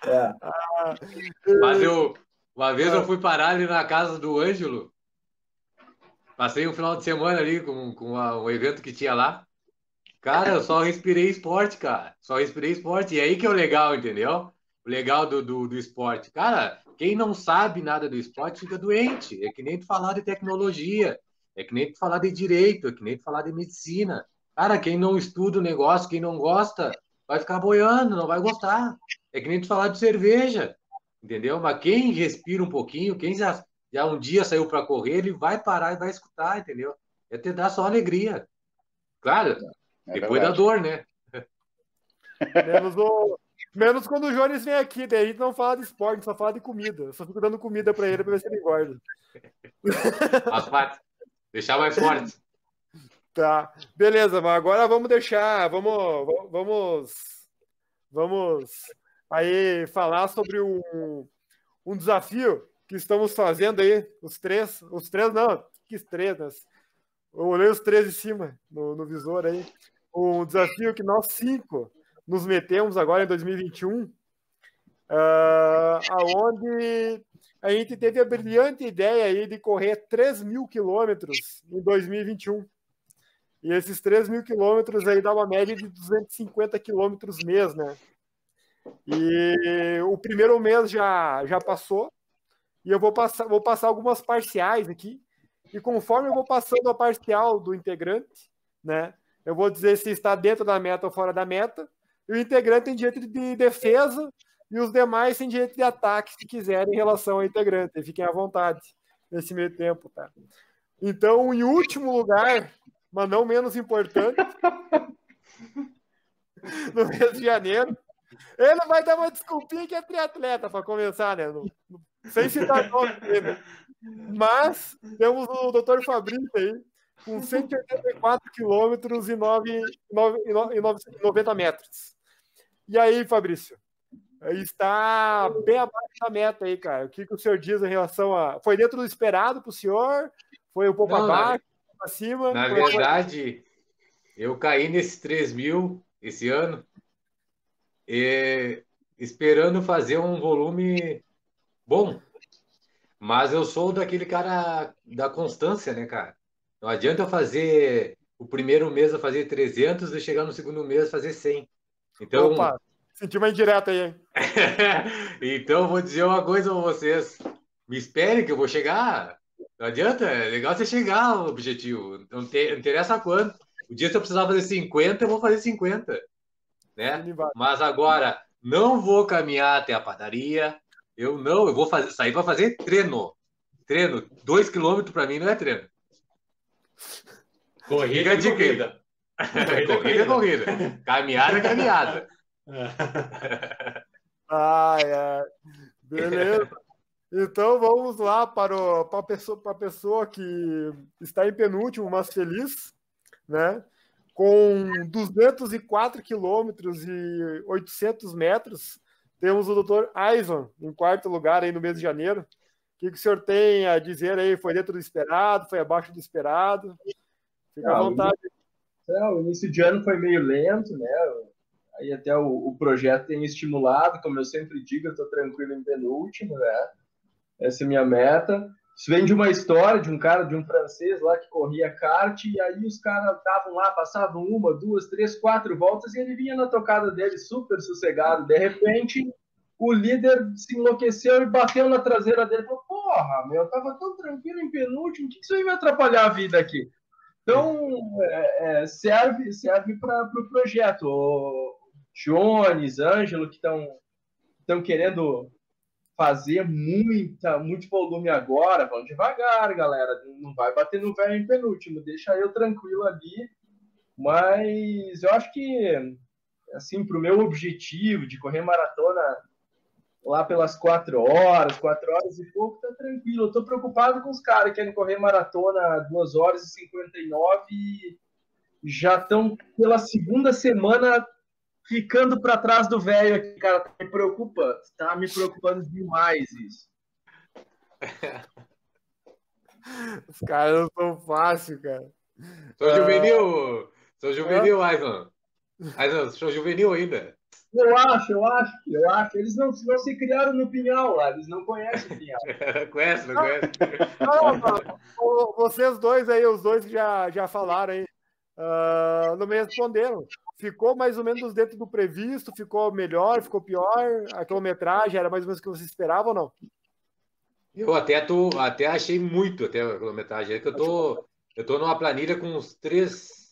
[SPEAKER 6] Mas uma vez eu fui parar ali na casa do Ângelo. Passei um final de semana ali com um evento que tinha lá. Cara, eu só respirei esporte, cara. E aí que é o legal, entendeu? O legal do esporte. Cara, quem não sabe nada do esporte fica doente. É que nem tu falar de tecnologia. É que nem tu falar de direito. É que nem tu falar de medicina. Cara, quem não estuda o negócio, quem não gosta, vai ficar boiando, não vai gostar. É que nem tu falar de cerveja. Entendeu? Mas quem respira um pouquinho, quem já um dia saiu para correr, ele vai parar e vai escutar, entendeu? É te dar só alegria. Claro, depois da dor, né?
[SPEAKER 1] Menos quando o Jones vem aqui, daí a gente não fala de esporte, só fala de comida. Eu só fico dando comida para ele para ver se ele engorda.
[SPEAKER 6] As partes. Deixar mais forte.
[SPEAKER 1] Tá, beleza, mas agora vamos aí falar sobre um desafio que estamos fazendo aí, os três não, que três, né? Eu olhei os três em cima, no visor aí, um desafio que nós 5 nos metemos agora em 2021, aonde a gente teve a brilhante ideia aí de correr 3.000 quilômetros em 2021. E esses 3.000 quilômetros aí dá uma média de 250 quilômetros mês, né? E o primeiro mês já passou, e eu vou passar algumas parciais aqui, e conforme eu vou passando a parcial do integrante, né, eu vou dizer se está dentro da meta ou fora da meta, e o integrante tem direito de defesa, e os demais têm direito de ataque, se quiserem, em relação ao integrante. Fiquem à vontade nesse meio tempo, tá? Então, em último lugar, mas não menos importante, no mês de janeiro, ele vai dar uma desculpinha que é triatleta, para começar, né? Sem citar nome dele. Mas temos o Dr. Fabrício aí, com 184 quilômetros e 90 metros. E aí, Fabrício? Está bem abaixo da meta aí, cara. O que o senhor diz em relação a... Foi dentro do esperado para o senhor? Foi um pouco abaixo, para cima?
[SPEAKER 6] Na verdade, eu caí nesses 3.000 esse ano, esperando fazer um volume bom. Mas eu sou daquele cara da constância, né, cara? Não adianta eu fazer o primeiro mês eu fazer 300 e chegar no segundo mês fazer 100. Então...
[SPEAKER 1] Opa, senti uma indireta aí, hein?
[SPEAKER 6] Então, eu vou dizer uma coisa para vocês. Me esperem que eu vou chegar. Não adianta, é legal você chegar ao objetivo. Não interessa quanto. O dia que eu precisar fazer 50, eu vou fazer 50. Né? Mas agora, não vou caminhar até a padaria. Eu vou sair para fazer treino. 2 km para mim não é treino.
[SPEAKER 4] Corrida é corrida.
[SPEAKER 6] Corrida é corrida. Caminhada é caminhada.
[SPEAKER 1] Beleza. Então vamos lá para a pessoa que está em penúltimo, mas feliz, né? Com 204 quilômetros e 800 metros, temos o Dr. Aison em quarto lugar aí no mês de janeiro. O que o senhor tem a dizer aí? Foi dentro do esperado? Foi abaixo do esperado? Fica à vontade.
[SPEAKER 3] O início de ano foi meio lento, né? Aí até o projeto tem estimulado, como eu sempre digo, eu estou tranquilo em penúltimo, né? Essa é a minha meta. Isso vem de uma história de um francês lá que corria kart, e aí os caras estavam lá, passavam 1, 2, 3, 4 voltas, e ele vinha na tocada dele super sossegado. De repente, o líder se enlouqueceu e bateu na traseira dele. Falou, porra, eu tava tão tranquilo em penúltimo, o que isso aí vai atrapalhar a vida aqui? Então, serve para o projeto. O Jones, Ângelo, que estão querendo fazer muito volume agora. Vão devagar, galera. Não vai bater no velho em penúltimo. Deixa eu tranquilo ali. Mas eu acho que, assim, para o meu objetivo de correr maratona lá pelas 4 horas e pouco, tá tranquilo. Eu tô preocupado com os caras que querem correr maratona 2 horas e 59 e já estão pela segunda semana ficando para trás do velho aqui, cara. Tá me preocupando demais isso.
[SPEAKER 1] Os caras não são fáceis, cara.
[SPEAKER 6] Sou juvenil, Aison. Aison, sou juvenil ainda.
[SPEAKER 3] Eu acho. Eles não se criaram no Pinhal lá, eles não conhecem o Pinhal.
[SPEAKER 6] Não conhece.
[SPEAKER 1] Não, vocês dois aí, os dois que já falaram aí, não me responderam. Ficou mais ou menos dentro do previsto? Ficou melhor? Ficou pior? A quilometragem era mais ou menos o que vocês esperavam ou não?
[SPEAKER 6] Eu até achei muito até a quilometragem. É que eu tô numa planilha com os três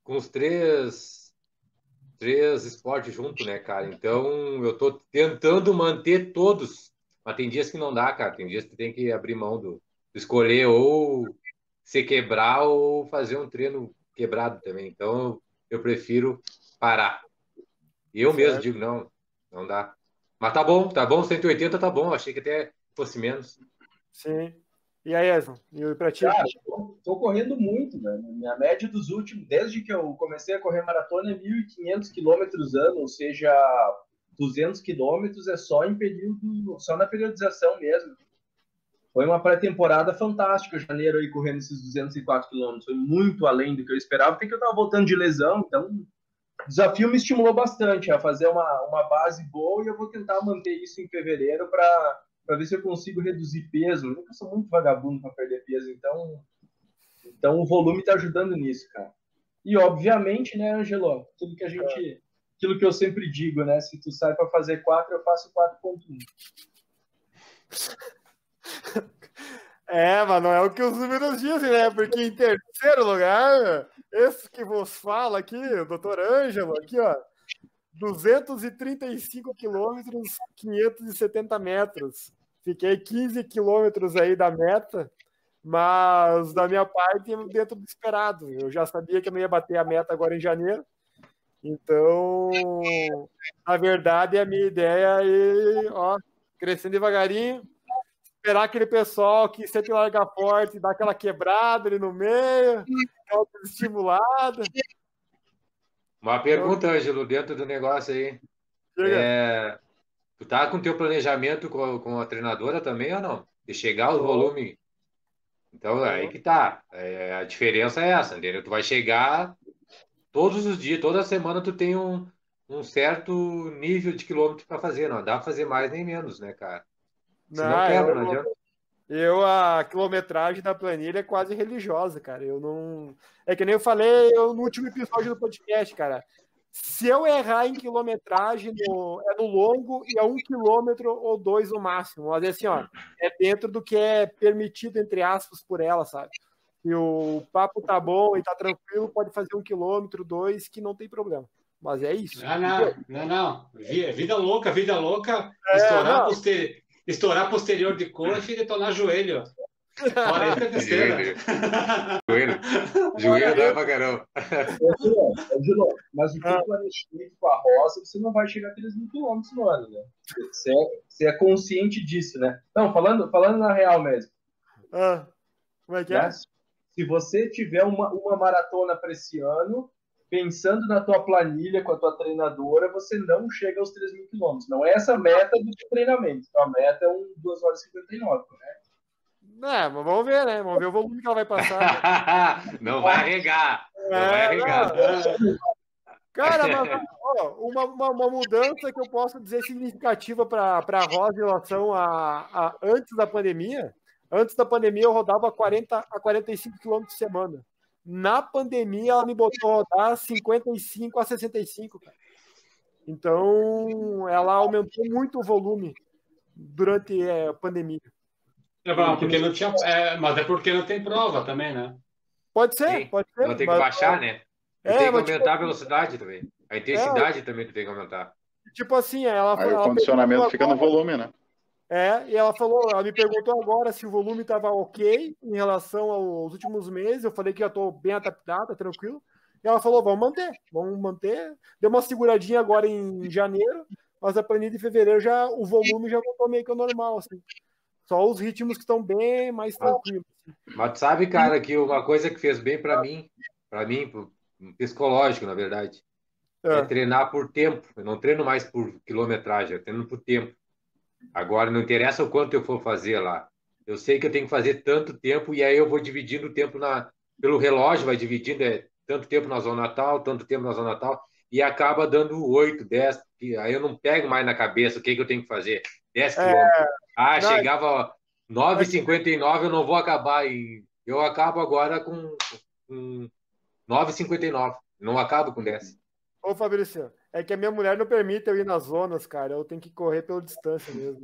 [SPEAKER 6] esportes junto, né, cara? Então, eu tô tentando manter todos, mas tem dias que não dá, cara. Tem dias que tem que abrir mão de escolher ou se quebrar ou fazer um treino quebrado também. Então, eu prefiro parar. E eu mesmo digo, não dá. Mas tá bom, 180 tá bom. Achei que até fosse menos.
[SPEAKER 1] Sim. E aí, Edson? E pra ti?
[SPEAKER 3] Cara, tô correndo muito, velho. Minha média dos últimos, desde que eu comecei a correr maratona, é 1.500 quilômetros ano, ou seja, 200 quilômetros é só na periodização mesmo. Foi uma pré-temporada fantástica, janeiro aí correndo esses 204 quilômetros. Foi muito além do que eu esperava, porque eu tava voltando de lesão, então o desafio me estimulou bastante a fazer uma base boa, e eu vou tentar manter isso em fevereiro para ver se eu consigo reduzir peso. Eu sou muito vagabundo para perder peso, então o volume está ajudando nisso, cara. E, obviamente, né, Angelo, aquilo que eu sempre digo, né, se tu sai para fazer 4, eu faço 4.1.
[SPEAKER 1] Mas não é o que os números dizem, né? Porque em terceiro lugar, esse que vos fala aqui, o doutor Ângelo, aqui, ó, 235 quilômetros, 570 metros. Fiquei 15 quilômetros aí da meta, mas da minha parte, dentro do esperado. Eu já sabia que eu não ia bater a meta agora em janeiro. Então, na verdade, a minha ideia é, ó, crescendo devagarinho, esperar aquele pessoal que sempre larga forte, dá aquela quebrada ali no meio, aquela desestimulada.
[SPEAKER 6] Uma pergunta, Ângelo, dentro do negócio aí. Tu tá com o teu planejamento com a treinadora também ou não? De chegar ao volume. Então, aí que tá. A diferença é essa, entendeu? Tu vai chegar todos os dias, toda semana tu tem um certo nível de quilômetro para fazer. Não dá pra fazer mais nem menos, né, cara? Senão quebra, não adianta.
[SPEAKER 1] A quilometragem da planilha é quase religiosa, cara. Eu não. É que nem eu falei no último episódio do podcast, cara. Se eu errar em quilometragem, é no longo e é 1 quilômetro ou 2 no máximo. Mas assim, ó, é dentro do que é permitido, entre aspas, por ela, sabe? Se o papo tá bom e tá tranquilo, pode fazer 1 quilômetro, 2, que não tem problema. Mas é isso.
[SPEAKER 4] Não. Vida louca. Estourar posterior de coxa e detonar joelho. Fora isso é besteira.
[SPEAKER 6] Joelho dói pra caramba.
[SPEAKER 3] Mas o teu planejamento com a Rosa, você não vai chegar a 3.000 quilômetros no ano, né? Você é consciente disso, né? Não, falando na real mesmo.
[SPEAKER 1] Como é que é?
[SPEAKER 3] Se você tiver uma maratona para esse ano, pensando na tua planilha com a tua treinadora, você não chega aos 3.000 quilômetros. Não é essa a meta do treinamento. A meta é 2 horas e 59, né?
[SPEAKER 1] Mas vamos ver, né? Vamos ver o volume que ela vai passar.
[SPEAKER 6] Não vai arregar.
[SPEAKER 1] Cara, mas uma mudança que eu posso dizer significativa para a Rosa em relação a antes da pandemia. Antes da pandemia eu rodava 40 a 45 km por semana. Na pandemia ela me botou a rodar 55 a 65, cara. Então ela aumentou muito o volume durante a pandemia.
[SPEAKER 4] Porque não tinha, mas é porque não tem prova também, né?
[SPEAKER 1] Pode ser.
[SPEAKER 6] Não tem que baixar, né? Tem que aumentar a velocidade também. A intensidade também tu tem que aumentar.
[SPEAKER 1] Tipo assim,
[SPEAKER 5] aí o condicionamento fica no volume, né?
[SPEAKER 1] E ela me perguntou agora se o volume estava ok em relação aos últimos meses. Eu falei que já estou bem adaptada, tranquilo. E ela falou, vamos manter. Deu uma seguradinha agora em janeiro, mas a planilha de fevereiro o volume já voltou meio que ao normal, assim. Só os ritmos que estão bem mais tranquilos.
[SPEAKER 6] Mas tu sabe, cara, que uma coisa que fez bem para mim, psicológico, na verdade, é treinar por tempo. Eu não treino mais por quilometragem, eu treino por tempo. Agora, não interessa o quanto eu for fazer lá. Eu sei que eu tenho que fazer tanto tempo e aí eu vou dividindo o tempo pelo relógio, vai dividindo tanto tempo na zona tal, tanto tempo na zona tal, e acaba dando 8, 10. Aí eu não pego mais na cabeça o que eu tenho que fazer. 10 quilômetros. Chegava 9h59, eu não vou acabar. Eu acabo agora com 9h59. Não acabo com 10.
[SPEAKER 1] Ô, Fabrício, é que a minha mulher não permite eu ir nas zonas, cara. Eu tenho que correr pela distância mesmo.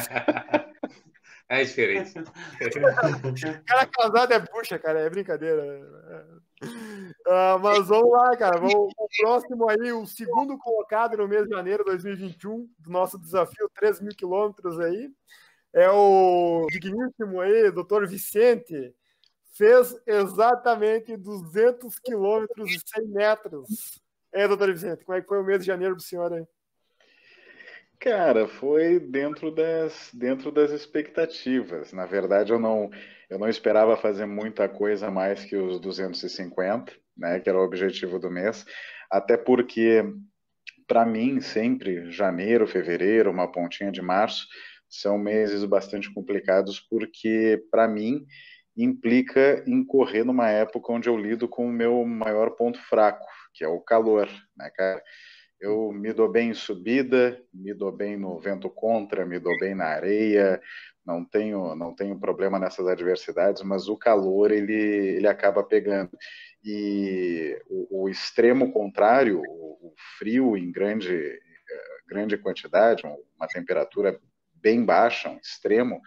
[SPEAKER 6] É diferente.
[SPEAKER 1] Cara casado é bucha, cara. É brincadeira. Mas vamos lá, cara. O próximo aí, o segundo colocado no mês de janeiro de 2021, do nosso desafio 3.000 quilômetros aí, é o digníssimo aí, doutor Vicente. Fez exatamente 200 quilômetros e 100 metros. Doutor Vicente, como é que foi o mês de janeiro do senhor aí?
[SPEAKER 5] Cara, foi dentro das expectativas. Na verdade, eu não esperava fazer muita coisa mais que os 250, né, que era o objetivo do mês, até porque, para mim, sempre janeiro, fevereiro, uma pontinha de março, são meses bastante complicados, porque, para mim, implica em correr numa época onde eu lido com o meu maior ponto fraco, que é o calor, né, cara? Eu me dou bem em subida, me dou bem no vento contra, me dou bem na areia, não tenho problema nessas adversidades, mas o calor, ele acaba pegando. E o extremo contrário, o frio em grande quantidade, uma temperatura bem baixa, um extremo,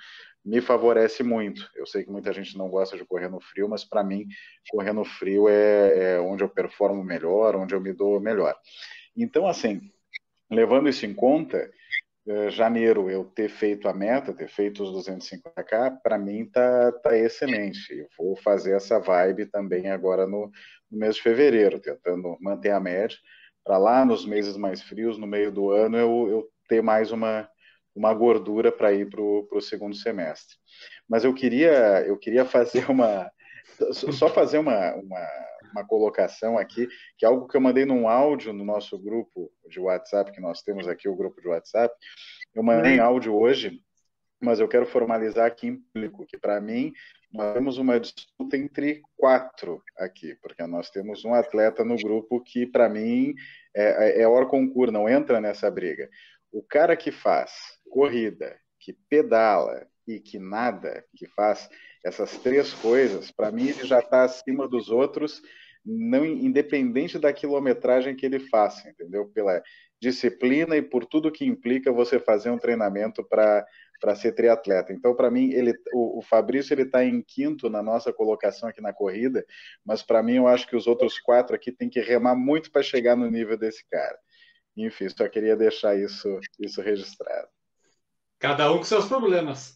[SPEAKER 5] me favorece muito. Eu sei que muita gente não gosta de correr no frio, mas para mim, correr no frio é onde eu performo melhor, onde eu me dou melhor. Então, assim, levando isso em conta, janeiro eu ter feito a meta, ter feito os 250K, para mim tá excelente. Eu vou fazer essa vibe também agora no mês de fevereiro, tentando manter a média, para lá nos meses mais frios, no meio do ano, eu ter mais uma gordura para ir para o segundo semestre. Mas eu queria fazer só fazer uma colocação aqui, que é algo que eu mandei num áudio no nosso grupo de WhatsApp, que nós temos aqui, o grupo de WhatsApp. Eu mandei em áudio hoje, mas eu quero formalizar aqui em público, que para mim nós temos uma disputa entre 4 aqui, porque nós temos um atleta no grupo que para mim é hors concurso, não entra nessa briga. O cara que faz corrida, que pedala e que nada, que faz essas 3 coisas, para mim ele já está acima dos outros, não independente da quilometragem que ele faça, entendeu? Pela disciplina e por tudo que implica você fazer um treinamento para ser triatleta. Então, para mim, o Fabrício está em 5º na nossa colocação aqui na corrida, mas para mim eu acho que os outros 4 aqui tem que remar muito para chegar no nível desse cara. Enfim, só queria deixar isso registrado.
[SPEAKER 4] Cada um com seus problemas.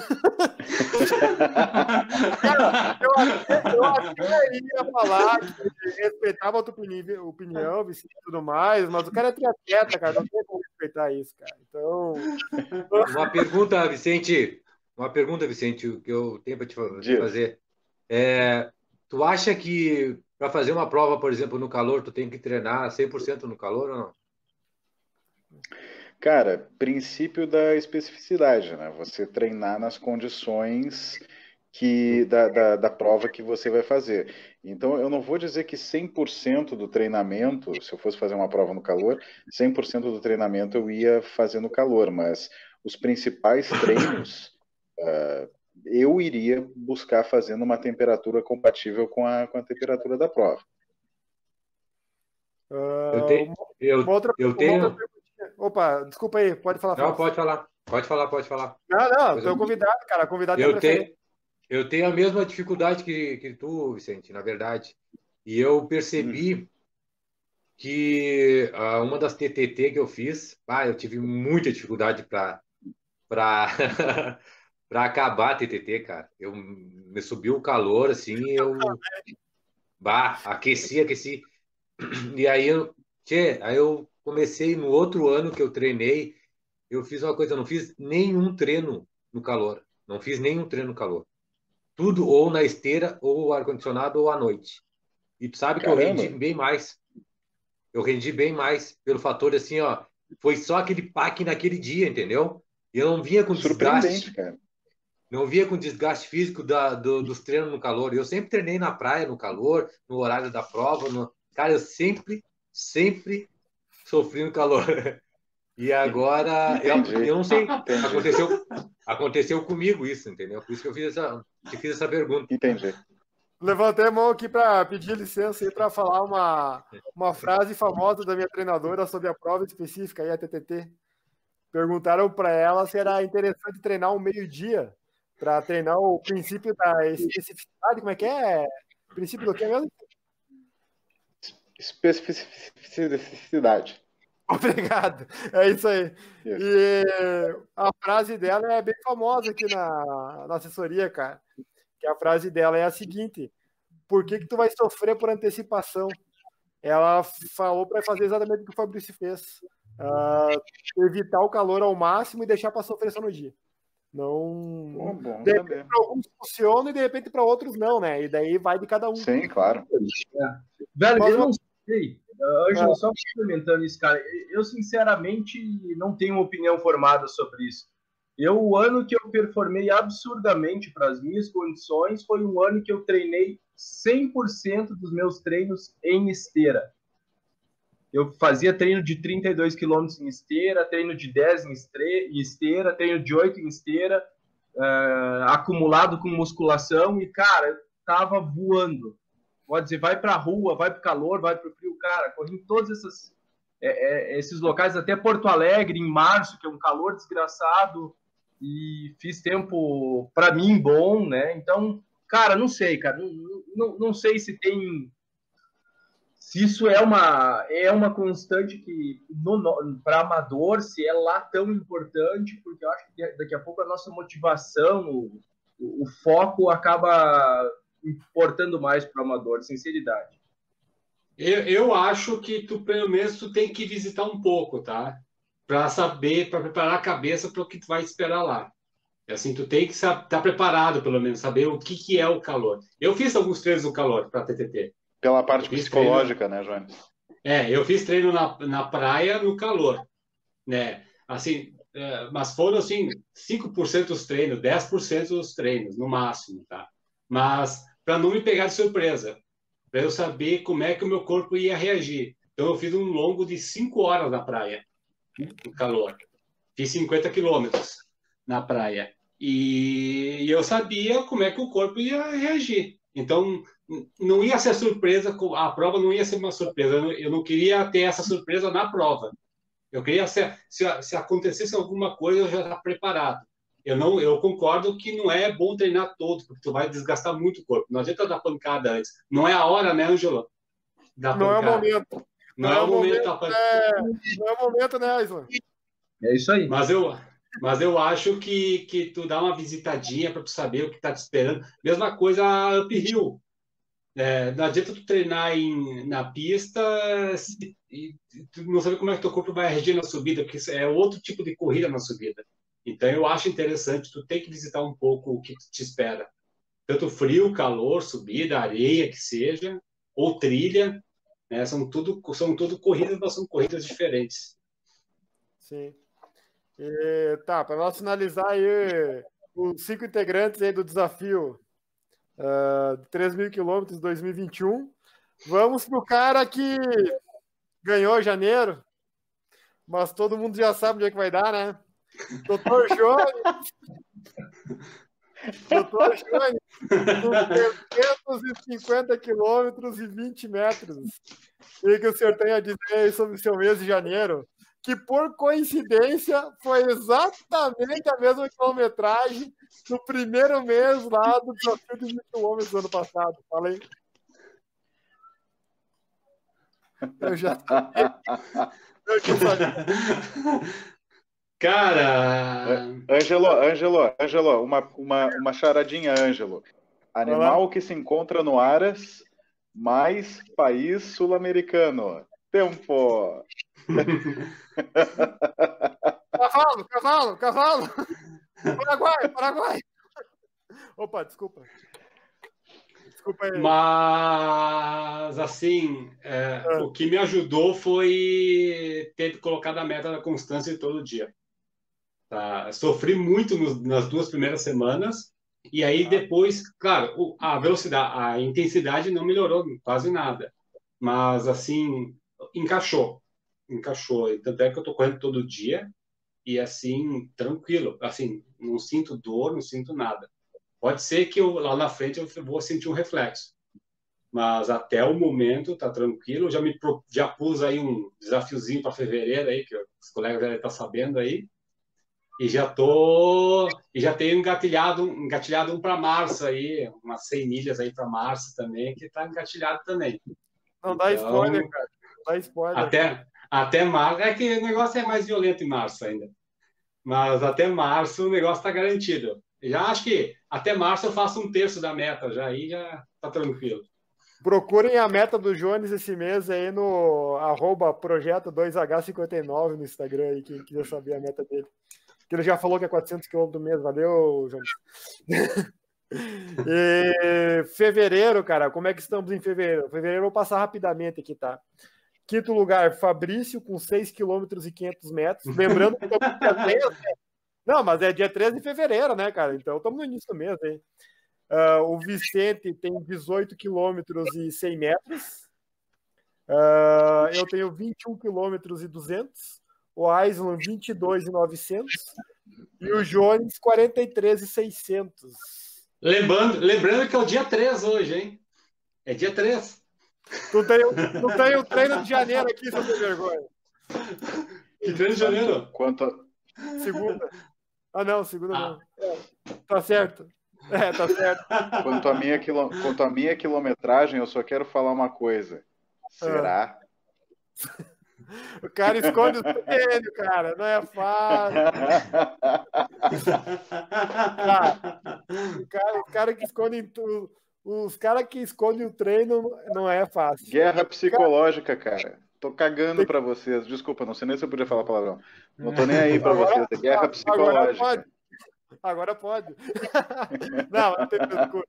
[SPEAKER 1] Eu até ia falar que respeitava a tua opinião, Vicente, e tudo mais, mas o cara é triatleta, cara, não tem como respeitar isso, cara. Então...
[SPEAKER 6] Uma pergunta, Vicente, que eu tenho para te fazer. Tu acha que para fazer uma prova, por exemplo, no calor, tu tem que treinar 100% no calor ou não?
[SPEAKER 5] Cara, princípio da especificidade, né? Você treinar nas condições da prova que você vai fazer. Então, eu não vou dizer que 100% do treinamento, se eu fosse fazer uma prova no calor, 100% do treinamento eu ia fazer no calor, mas os principais treinos eu iria buscar fazer numa temperatura compatível com a temperatura da prova.
[SPEAKER 6] Eu tenho...
[SPEAKER 1] Opa, desculpa aí, pode falar.
[SPEAKER 6] Não, pode falar.
[SPEAKER 1] Não, sou convidado, cara.
[SPEAKER 6] Eu tenho a mesma dificuldade que tu, Vicente, na verdade. E eu percebi que uma das TTT que eu fiz, eu tive muita dificuldade para acabar a TTT, cara. Me subiu o calor, assim, aqueci. E aí eu comecei no outro ano que eu treinei, eu fiz uma coisa, eu não fiz nenhum treino no calor. Tudo ou na esteira, ou ar-condicionado, ou à noite. E tu sabe que eu rendi bem mais. Pelo fator, assim, foi só aquele pack naquele dia, entendeu? E eu não vinha com desgaste.
[SPEAKER 5] Cara.
[SPEAKER 6] Não vinha com desgaste físico dos treinos no calor. Eu sempre treinei na praia, no calor, no horário da prova. Cara, eu sempre sofri no calor. E agora, eu não sei, aconteceu comigo isso, entendeu? Por isso que eu fiz essa pergunta.
[SPEAKER 5] Entendi.
[SPEAKER 1] Levantei a mão aqui para pedir licença para falar uma frase famosa da minha treinadora sobre a prova específica, aí, a TTT. Perguntaram para ela se era interessante treinar um meio-dia, para treinar o princípio da especificidade. Como é que é? O princípio do que mesmo?
[SPEAKER 5] Especificidade.
[SPEAKER 1] Obrigado, é isso aí. E a frase dela é bem famosa aqui na assessoria, cara. Que a frase dela é a seguinte: por que tu vai sofrer por antecipação? Ela falou para fazer exatamente o que o Fabrício fez. Evitar o calor ao máximo e deixar para sofrer só no dia. Não.
[SPEAKER 5] Bom,
[SPEAKER 1] de repente para alguns funciona e de repente para outros não, né? E daí vai de cada um.
[SPEAKER 5] Sim, claro.
[SPEAKER 3] Velho, eu não sei. Ângelo, só complementando isso, cara. Eu, sinceramente, não tenho uma opinião formada sobre isso. O ano que eu performei absurdamente para as minhas condições foi um ano que eu treinei 100% dos meus treinos em esteira. Eu fazia treino de 32 km em esteira, treino de 10 em esteira, treino de 8 em esteira, acumulado com musculação e, cara, eu tava voando. Pode dizer, vai para a rua, vai para o calor, vai para o frio, cara, corri em todos esses locais, até Porto Alegre, em março, que é um calor desgraçado, e fiz tempo, para mim, bom, né? Então, cara, não sei, cara. Não sei se tem... Se isso é uma constante que, para amador, se é lá tão importante, porque eu acho que daqui a pouco a nossa motivação, o foco acaba importando mais para o amador, sinceridade.
[SPEAKER 4] Eu acho que tu, pelo menos, tu tem que visitar um pouco, tá? Para saber, para preparar a cabeça para o que tu vai esperar lá. Assim, tu tem que estar preparado, pelo menos, saber o que é o calor. Eu fiz alguns treinos no calor para TTT.
[SPEAKER 5] Pela parte psicológica, né, Jones?
[SPEAKER 4] Eu fiz treino na praia no calor, né? Assim, mas foram, assim, 5% dos treinos, 10% dos treinos, no máximo, tá? Mas para não me pegar de surpresa, para eu saber como é que o meu corpo ia reagir. Então, eu fiz um longo de 5 horas na praia, no calor. Fiz 50 quilômetros na praia. E eu sabia como é que o corpo ia reagir. Então, não ia ser surpresa, a prova não ia ser uma surpresa. Eu não queria ter essa surpresa na prova. Eu queria, se acontecesse alguma coisa, eu já estava preparado. Eu concordo que não é bom treinar todo, porque tu vai desgastar muito o corpo. Não adianta dar pancada antes. Não é a hora, né, Ângelo?
[SPEAKER 1] Não é o momento.
[SPEAKER 4] Não é o momento da pancada.
[SPEAKER 1] Não é o momento, né, Isla?
[SPEAKER 3] É isso aí.
[SPEAKER 4] Mas eu acho que tu dá uma visitadinha para tu saber o que está te esperando. Mesma coisa a uphill. Não adianta tu treinar na pista e tu não saber como é que teu corpo vai reagir na subida, porque é outro tipo de corrida na subida. Então eu acho interessante, tu tem que visitar um pouco o que te espera. Tanto frio, calor, subida, areia, que seja, ou trilha, né? São tudo corridas, mas são corridas diferentes.
[SPEAKER 1] Sim. Tá, para nós finalizar aí os 5 integrantes aí do desafio de 3.000 quilômetros 2021, vamos pro cara que ganhou em janeiro, mas todo mundo já sabe onde é que vai dar, né? Dr. Jones, com 350 quilômetros e 20 metros. E que o senhor tem a dizer aí sobre o seu mês de janeiro, que por coincidência foi exatamente a mesma quilometragem no primeiro mês lá do desafio de 1.000 quilômetros do ano passado. Falei. Eu já sabia.
[SPEAKER 4] Cara...
[SPEAKER 5] Ângelo, uma charadinha, Ângelo. Animal que se encontra no Aras, mais país sul-americano. Tempo!
[SPEAKER 1] Cavalo! Paraguai! Opa, desculpa. Desculpa aí.
[SPEAKER 4] Mas, assim, o que me ajudou foi ter colocado a meta da constância todo dia. Tá? Sofri muito nas 2 primeiras semanas, e aí depois, claro, a velocidade, a intensidade não melhorou quase nada. Mas, assim, encaixou. Tanto é que eu tô correndo todo dia, e assim, tranquilo. Assim, não sinto dor, não sinto nada. Pode ser que lá na frente eu vou sentir um reflexo. Mas até o momento tá tranquilo. Já pus aí um desafiozinho para fevereiro aí, que os colegas devem estar sabendo aí. E já tenho engatilhado um para março aí, umas 100 milhas aí para março também, que tá engatilhado também.
[SPEAKER 1] Não dá spoiler, cara. Não dá spoiler.
[SPEAKER 4] Até março, é que o negócio é mais violento em março ainda. Mas até março o negócio tá garantido. Já acho que até março eu faço 1/3 da meta, já aí já tá tranquilo.
[SPEAKER 1] Procurem a meta do Jones esse mês aí no @projeto2h59 no Instagram aí, quem quiser saber a meta dele. Que ele já falou que é 400 km do mês. Valeu, Jones. E fevereiro, cara, como é que estamos em fevereiro? Fevereiro eu vou passar rapidamente aqui, tá? 5º lugar, Fabrício, com 6 km e 500 metros. Lembrando que estamos dia 3, né? Não, mas é dia 13 de fevereiro, né, cara? Então estamos no início do mês, hein? O Vicente tem 18 quilômetros e 100 metros. Eu tenho 21 quilômetros e 200. O Aislan, 22,900. E o Jones, 43,600.
[SPEAKER 4] Lembrando que é o dia 3 hoje, hein? É dia 3.
[SPEAKER 1] Tu tem o treino de janeiro aqui, seu vergonha.
[SPEAKER 4] Que treino de janeiro?
[SPEAKER 5] Quanto?
[SPEAKER 1] Segunda. Ah, não, segunda não. Tá certo. Tá certo.
[SPEAKER 5] Quanto à minha quilometragem, eu só quero falar uma coisa. Será?
[SPEAKER 1] O cara esconde o treino, cara. Não é fácil. Os caras que escondem o treino não é fácil.
[SPEAKER 5] Guerra psicológica, cara. Tô cagando pra vocês. Desculpa, não sei nem se eu podia falar palavrão. Não tô nem aí pra vocês. É guerra psicológica.
[SPEAKER 1] Agora pode. Não tem pescoço.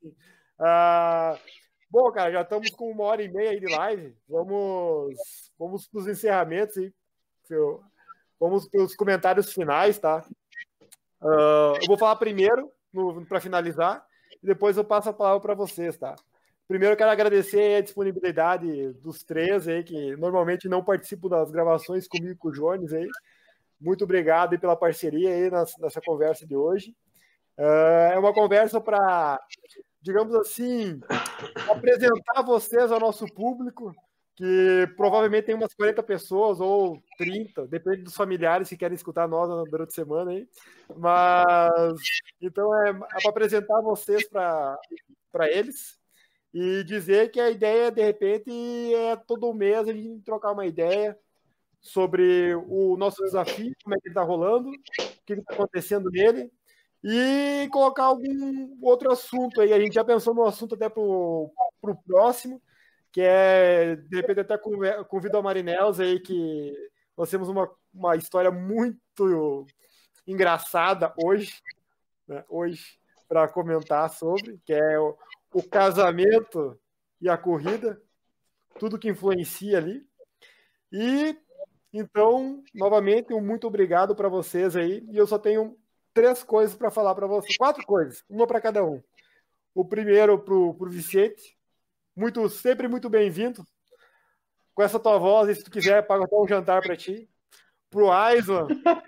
[SPEAKER 1] Bom, cara, já estamos com 1h30 aí de live. Vamos para os encerramentos aí. Vamos para os comentários finais, tá? Eu vou falar primeiro, para finalizar, e depois eu passo a palavra para vocês, tá? Primeiro eu quero agradecer a disponibilidade dos três aí, que normalmente não participam das gravações comigo e com o Jones aí. Muito obrigado aí pela parceria aí nessa conversa de hoje. É uma conversa para, digamos assim, apresentar vocês ao nosso público, que provavelmente tem umas 40 pessoas ou 30, depende dos familiares que querem escutar nós durante a semana aí. Mas então é para apresentar vocês para eles e dizer que a ideia, de repente, é todo mês a gente trocar uma ideia sobre o nosso desafio, como é que ele está rolando, o que está acontecendo nele, e colocar algum outro assunto aí. A gente já pensou no assunto até para o próximo, que é, de repente, até convido a Marinelas aí, que nós temos uma história muito engraçada hoje, né, para comentar sobre, que é o casamento e a corrida, tudo que influencia ali. E então, novamente, um muito obrigado para vocês aí. E eu só tenho 3 coisas para falar para vocês. 4 coisas, uma para cada um. O primeiro para o Vicente. Sempre muito bem-vindo. Com essa tua voz, e se tu quiser, pago até um jantar para ti. Pro Aislan.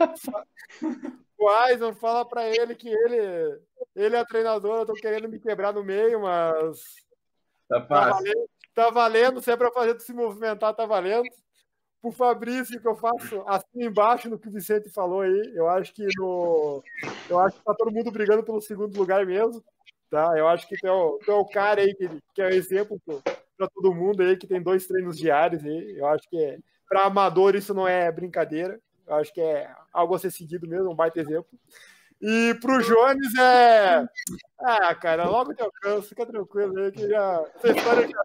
[SPEAKER 1] O Aislan, fala para ele que ele é treinador. Eu tô querendo me quebrar no meio, mas tá valendo. Se é para fazer tu se movimentar, tá valendo. Pro Fabrício, que eu faço assim embaixo no que o Vicente falou aí. Eu acho que tá todo mundo brigando pelo segundo lugar mesmo, tá? Eu acho que tu é o cara aí que é o exemplo para todo mundo aí, que tem 2 treinos diários aí. Eu acho que para amador isso não é brincadeira. Eu acho que é algo a ser seguido mesmo, um baita exemplo. E pro Jones cara, logo te alcanço, fica tranquilo aí, que essa história já.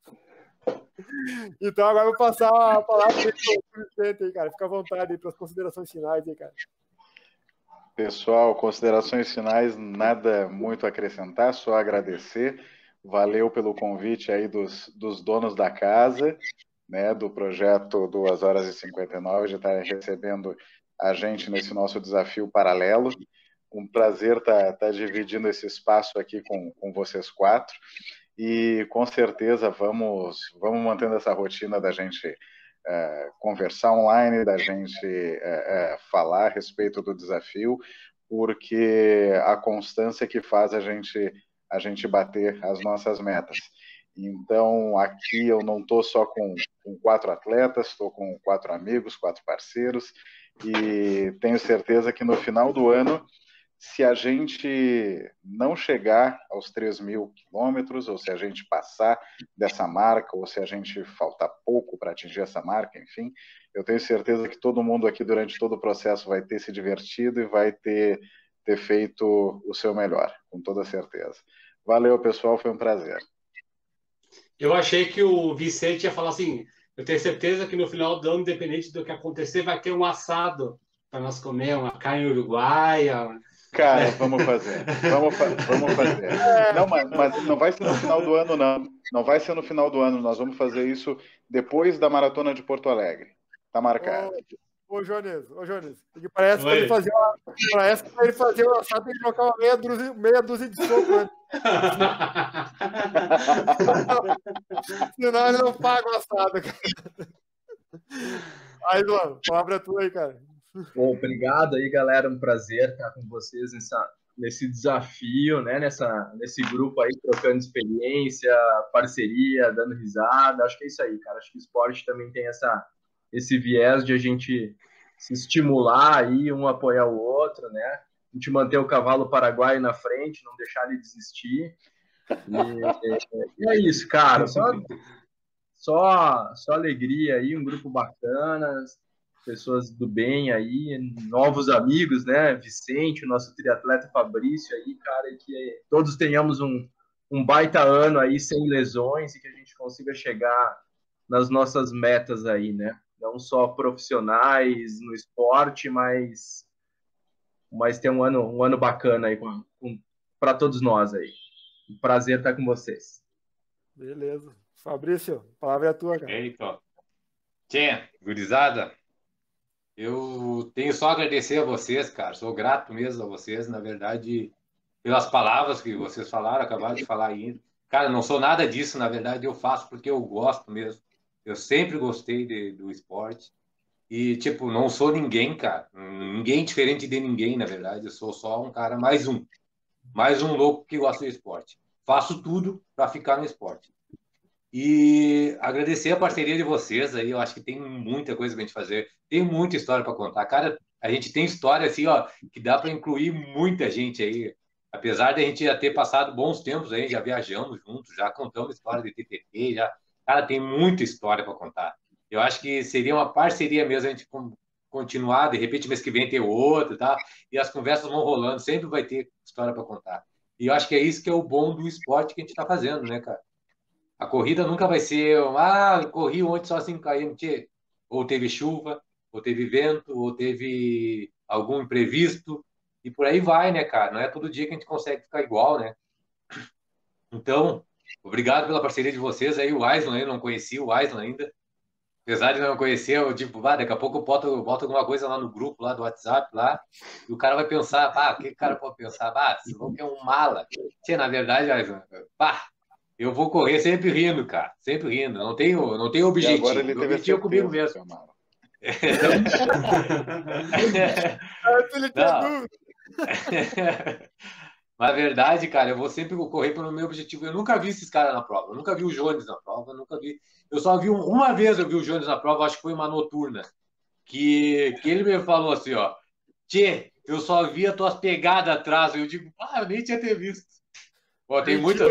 [SPEAKER 1] Então agora eu vou passar a palavra para o Vicente aí, cara. Fica à vontade aí para as considerações finais aí, cara.
[SPEAKER 5] Pessoal, considerações finais, nada muito a acrescentar, só agradecer. Valeu pelo convite aí dos donos da casa, né, do projeto 2h59, de estar recebendo a gente nesse nosso desafio paralelo. Um prazer estar dividindo esse espaço aqui com vocês 4. E com certeza vamos mantendo essa rotina da gente conversar online, da gente falar a respeito do desafio, porque a constância que faz a gente bater as nossas metas. Então, aqui eu não estou só com 4 atletas, estou com 4 amigos, 4 parceiros, e tenho certeza que no final do ano, se a gente não chegar aos 3.000 quilômetros, ou se a gente passar dessa marca, ou se a gente faltar pouco para atingir essa marca, enfim, eu tenho certeza que todo mundo aqui durante todo o processo vai ter se divertido e vai ter feito o seu melhor, com toda certeza. Valeu, pessoal, foi um prazer.
[SPEAKER 4] Eu achei que o Vicente ia falar assim, eu tenho certeza que no final do ano, independente do que acontecer, vai ter um assado para nós comer, uma carne uruguaia.
[SPEAKER 5] Cara, vamos fazer. Vamos fazer. Não, mas não vai ser no final do ano, não. Não vai ser no final do ano. Nós vamos fazer isso depois da Maratona de Porto Alegre. Tá marcado.
[SPEAKER 1] Ô Jones, parece que ele fazer o assado, tem que colocar uma meia dúzia de soco, né? Senão ele não paga o assado, cara. Aí, Luan, palavra tua aí, cara.
[SPEAKER 3] Bom, obrigado aí, galera. Um prazer estar com vocês nesse desafio, né? Nesse grupo aí, trocando experiência, parceria, dando risada. Acho que é isso aí, cara. Acho que o esporte também tem esse viés de a gente se estimular aí, um apoiar o outro, né? A gente manter o cavalo paraguaio na frente, não deixar ele desistir. E é isso, cara. Só alegria aí, um grupo bacana, pessoas do bem aí, novos amigos, né? Vicente, o nosso triatleta Fabrício aí, cara, e que todos tenhamos um baita ano aí, sem lesões, e que a gente consiga chegar nas nossas metas aí, né? Não só profissionais no esporte, mas ter um ano bacana aí para todos nós aí. Um prazer estar com vocês.
[SPEAKER 1] Beleza. Fabrício, a palavra é tua, cara.
[SPEAKER 6] Eita. Tchê, gurizada, eu tenho só a agradecer a vocês, cara. Sou grato mesmo a vocês, na verdade, pelas palavras que vocês falaram, acabaram de falar aí. Cara, não sou nada disso, na verdade, eu faço porque eu gosto mesmo. Eu sempre gostei do esporte. E, tipo, não sou ninguém, cara. Ninguém diferente de ninguém, na verdade. Eu sou só um cara, mais um louco que gosta de esporte. Faço tudo para ficar no esporte. E agradecer a parceria de vocês aí. Eu acho que tem muita coisa pra gente fazer. Tem muita história para contar. Cara, a gente tem história assim, ó, que dá para incluir muita gente aí. Apesar de a gente já ter passado bons tempos aí, já viajamos juntos, já contamos história de TTT, já... Cara, tem muita história para contar. Eu acho que seria uma parceria mesmo a gente continuar, de repente mês que vem ter outro, tá? E as conversas vão rolando, sempre vai ter história para contar. E eu acho que é isso que é o bom do esporte que a gente está fazendo, né, cara? A corrida nunca vai ser, corri ontem só 5 km, ou teve chuva, ou teve vento, ou teve algum imprevisto, e por aí vai, né, cara? Não é todo dia que a gente consegue ficar igual, né? Então, obrigado pela parceria de vocês aí, o Aislan, eu não conhecia o Aislan ainda. Apesar de não conhecer, eu tipo, daqui a pouco eu boto alguma coisa lá no grupo, lá do WhatsApp, lá, e o cara vai pensar, o que o cara pode pensar? Esse louco é um mala. Na verdade, Aislan, eu vou correr sempre rindo, cara, sempre rindo, não tenho objetivo.
[SPEAKER 5] E agora ele
[SPEAKER 6] o objetivo é comigo mesmo. Na verdade, cara, eu vou sempre correr pelo meu objetivo. Eu nunca vi esses caras na prova, eu nunca vi o Jones na prova, eu nunca vi. Eu só vi uma vez eu vi o Jones na prova, acho que foi uma noturna, que ele me falou assim, ó, Tchê, eu só vi as tuas pegadas atrás. Eu digo, eu nem tinha ter visto. Pô, tem muitas.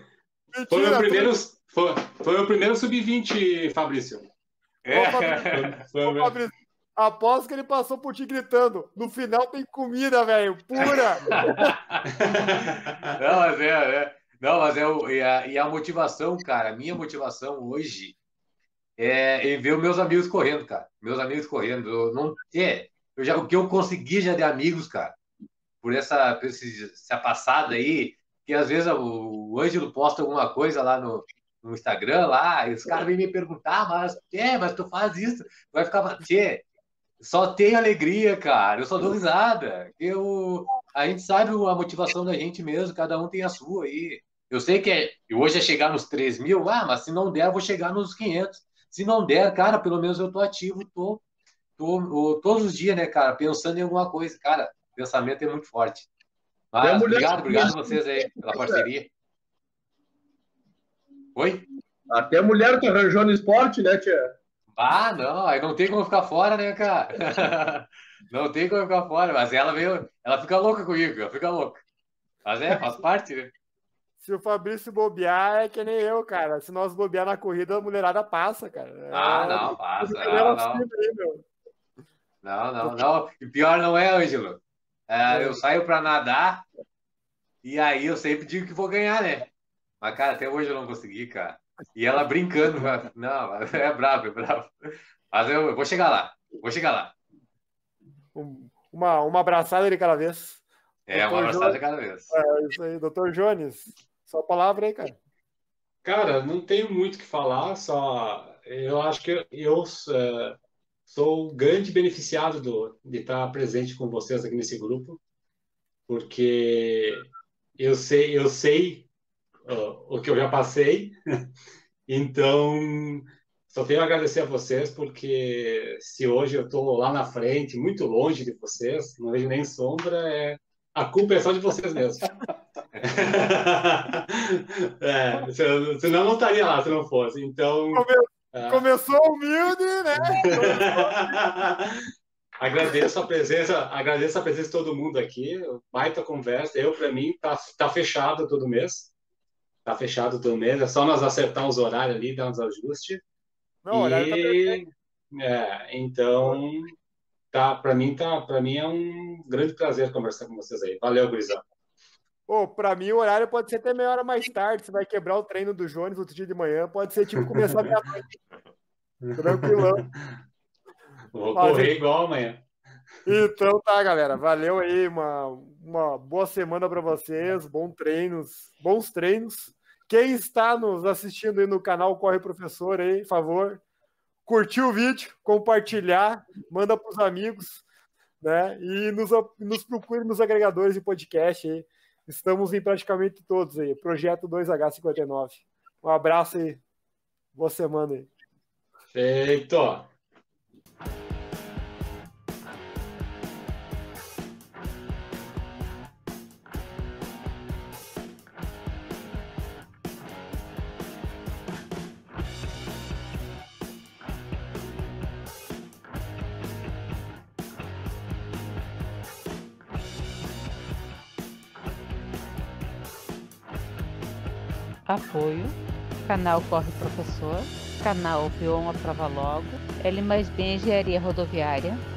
[SPEAKER 4] Foi o primeiro sub-20, Fabrício.
[SPEAKER 1] Fabrício, após que ele passou por ti gritando, no final tem comida, velho, pura.
[SPEAKER 6] E a motivação, cara, a minha motivação hoje é ver os meus amigos correndo, cara. Meus amigos correndo. O que eu consegui já de amigos, cara, por essa passada aí, que às vezes o Ângelo posta alguma coisa lá no Instagram, lá, e os caras vêm me perguntar, mas tu faz isso, vai ficar... Só tem alegria, cara, eu só dou risada. A gente sabe a motivação da gente mesmo, cada um tem a sua aí. Eu sei que hoje é chegar nos 3.000, mas se não der, eu vou chegar nos 500. Se não der, cara, pelo menos eu tô ativo, tô todos os dias, né, cara, pensando em alguma coisa. Cara, o pensamento é muito forte. Mas obrigado a vocês aí pela parceria. Oi?
[SPEAKER 3] Até a mulher que arranjou no esporte, né, tia?
[SPEAKER 6] Não, aí não tem como ficar fora, né, cara? Não tem como ficar fora, mas ela fica louca comigo, ela fica louca. Mas faz parte, né?
[SPEAKER 1] Se o Fabrício bobear, é que nem eu, cara. Se nós bobear na corrida, a mulherada passa, cara.
[SPEAKER 6] Não, passa. Não. E pior não é, Ângelo. Eu saio pra nadar e aí eu sempre digo que vou ganhar, né? Mas, cara, até hoje eu não consegui, cara. E ela brincando, não, é bravo. Mas eu vou chegar lá.
[SPEAKER 1] Uma abraçada de cada vez.
[SPEAKER 6] Uma abraçada de cada vez.
[SPEAKER 1] Isso aí, doutor Jones. Só palavra aí, cara.
[SPEAKER 4] Cara, não tenho muito o que falar, eu acho que eu sou o grande beneficiado de estar presente com vocês aqui nesse grupo, porque eu sei o que eu já passei, então só tenho a agradecer a vocês, porque se hoje eu estou lá na frente, muito longe de vocês, não vejo nem sombra, a culpa é só de vocês mesmos. Senão não estaria lá se não fosse. Então
[SPEAKER 1] começou humilde, né?
[SPEAKER 4] Agradeço a presença de todo mundo aqui. Baita conversa. Para mim, tá fechado todo mês. Tá fechado todo mês. É só nós acertar os horários ali, dar uns ajustes.
[SPEAKER 1] Não, o horário tá perfeito.
[SPEAKER 4] Então, para mim é um grande prazer conversar com vocês aí. Valeu, gurizada.
[SPEAKER 1] Pra mim, o horário pode ser até meia hora mais tarde. Você vai quebrar o treino do Jones outro dia de manhã. Pode ser tipo começar meia-noite. Tranquilão.
[SPEAKER 4] Vou correr igual amanhã.
[SPEAKER 1] Então tá, galera. Valeu aí. Uma boa semana para vocês. Bons treinos. Quem está nos assistindo aí no canal Corre Professor aí, por favor, curtir o vídeo, compartilhar, manda para os amigos, né? E nos procure nos agregadores de podcast aí. Estamos em praticamente todos aí. Projeto 2H59. Um abraço aí. Boa semana aí.
[SPEAKER 4] Feito.
[SPEAKER 2] Apoio, canal Corre Professor, canal V1 Aprova Logo, L+B Engenharia Rodoviária,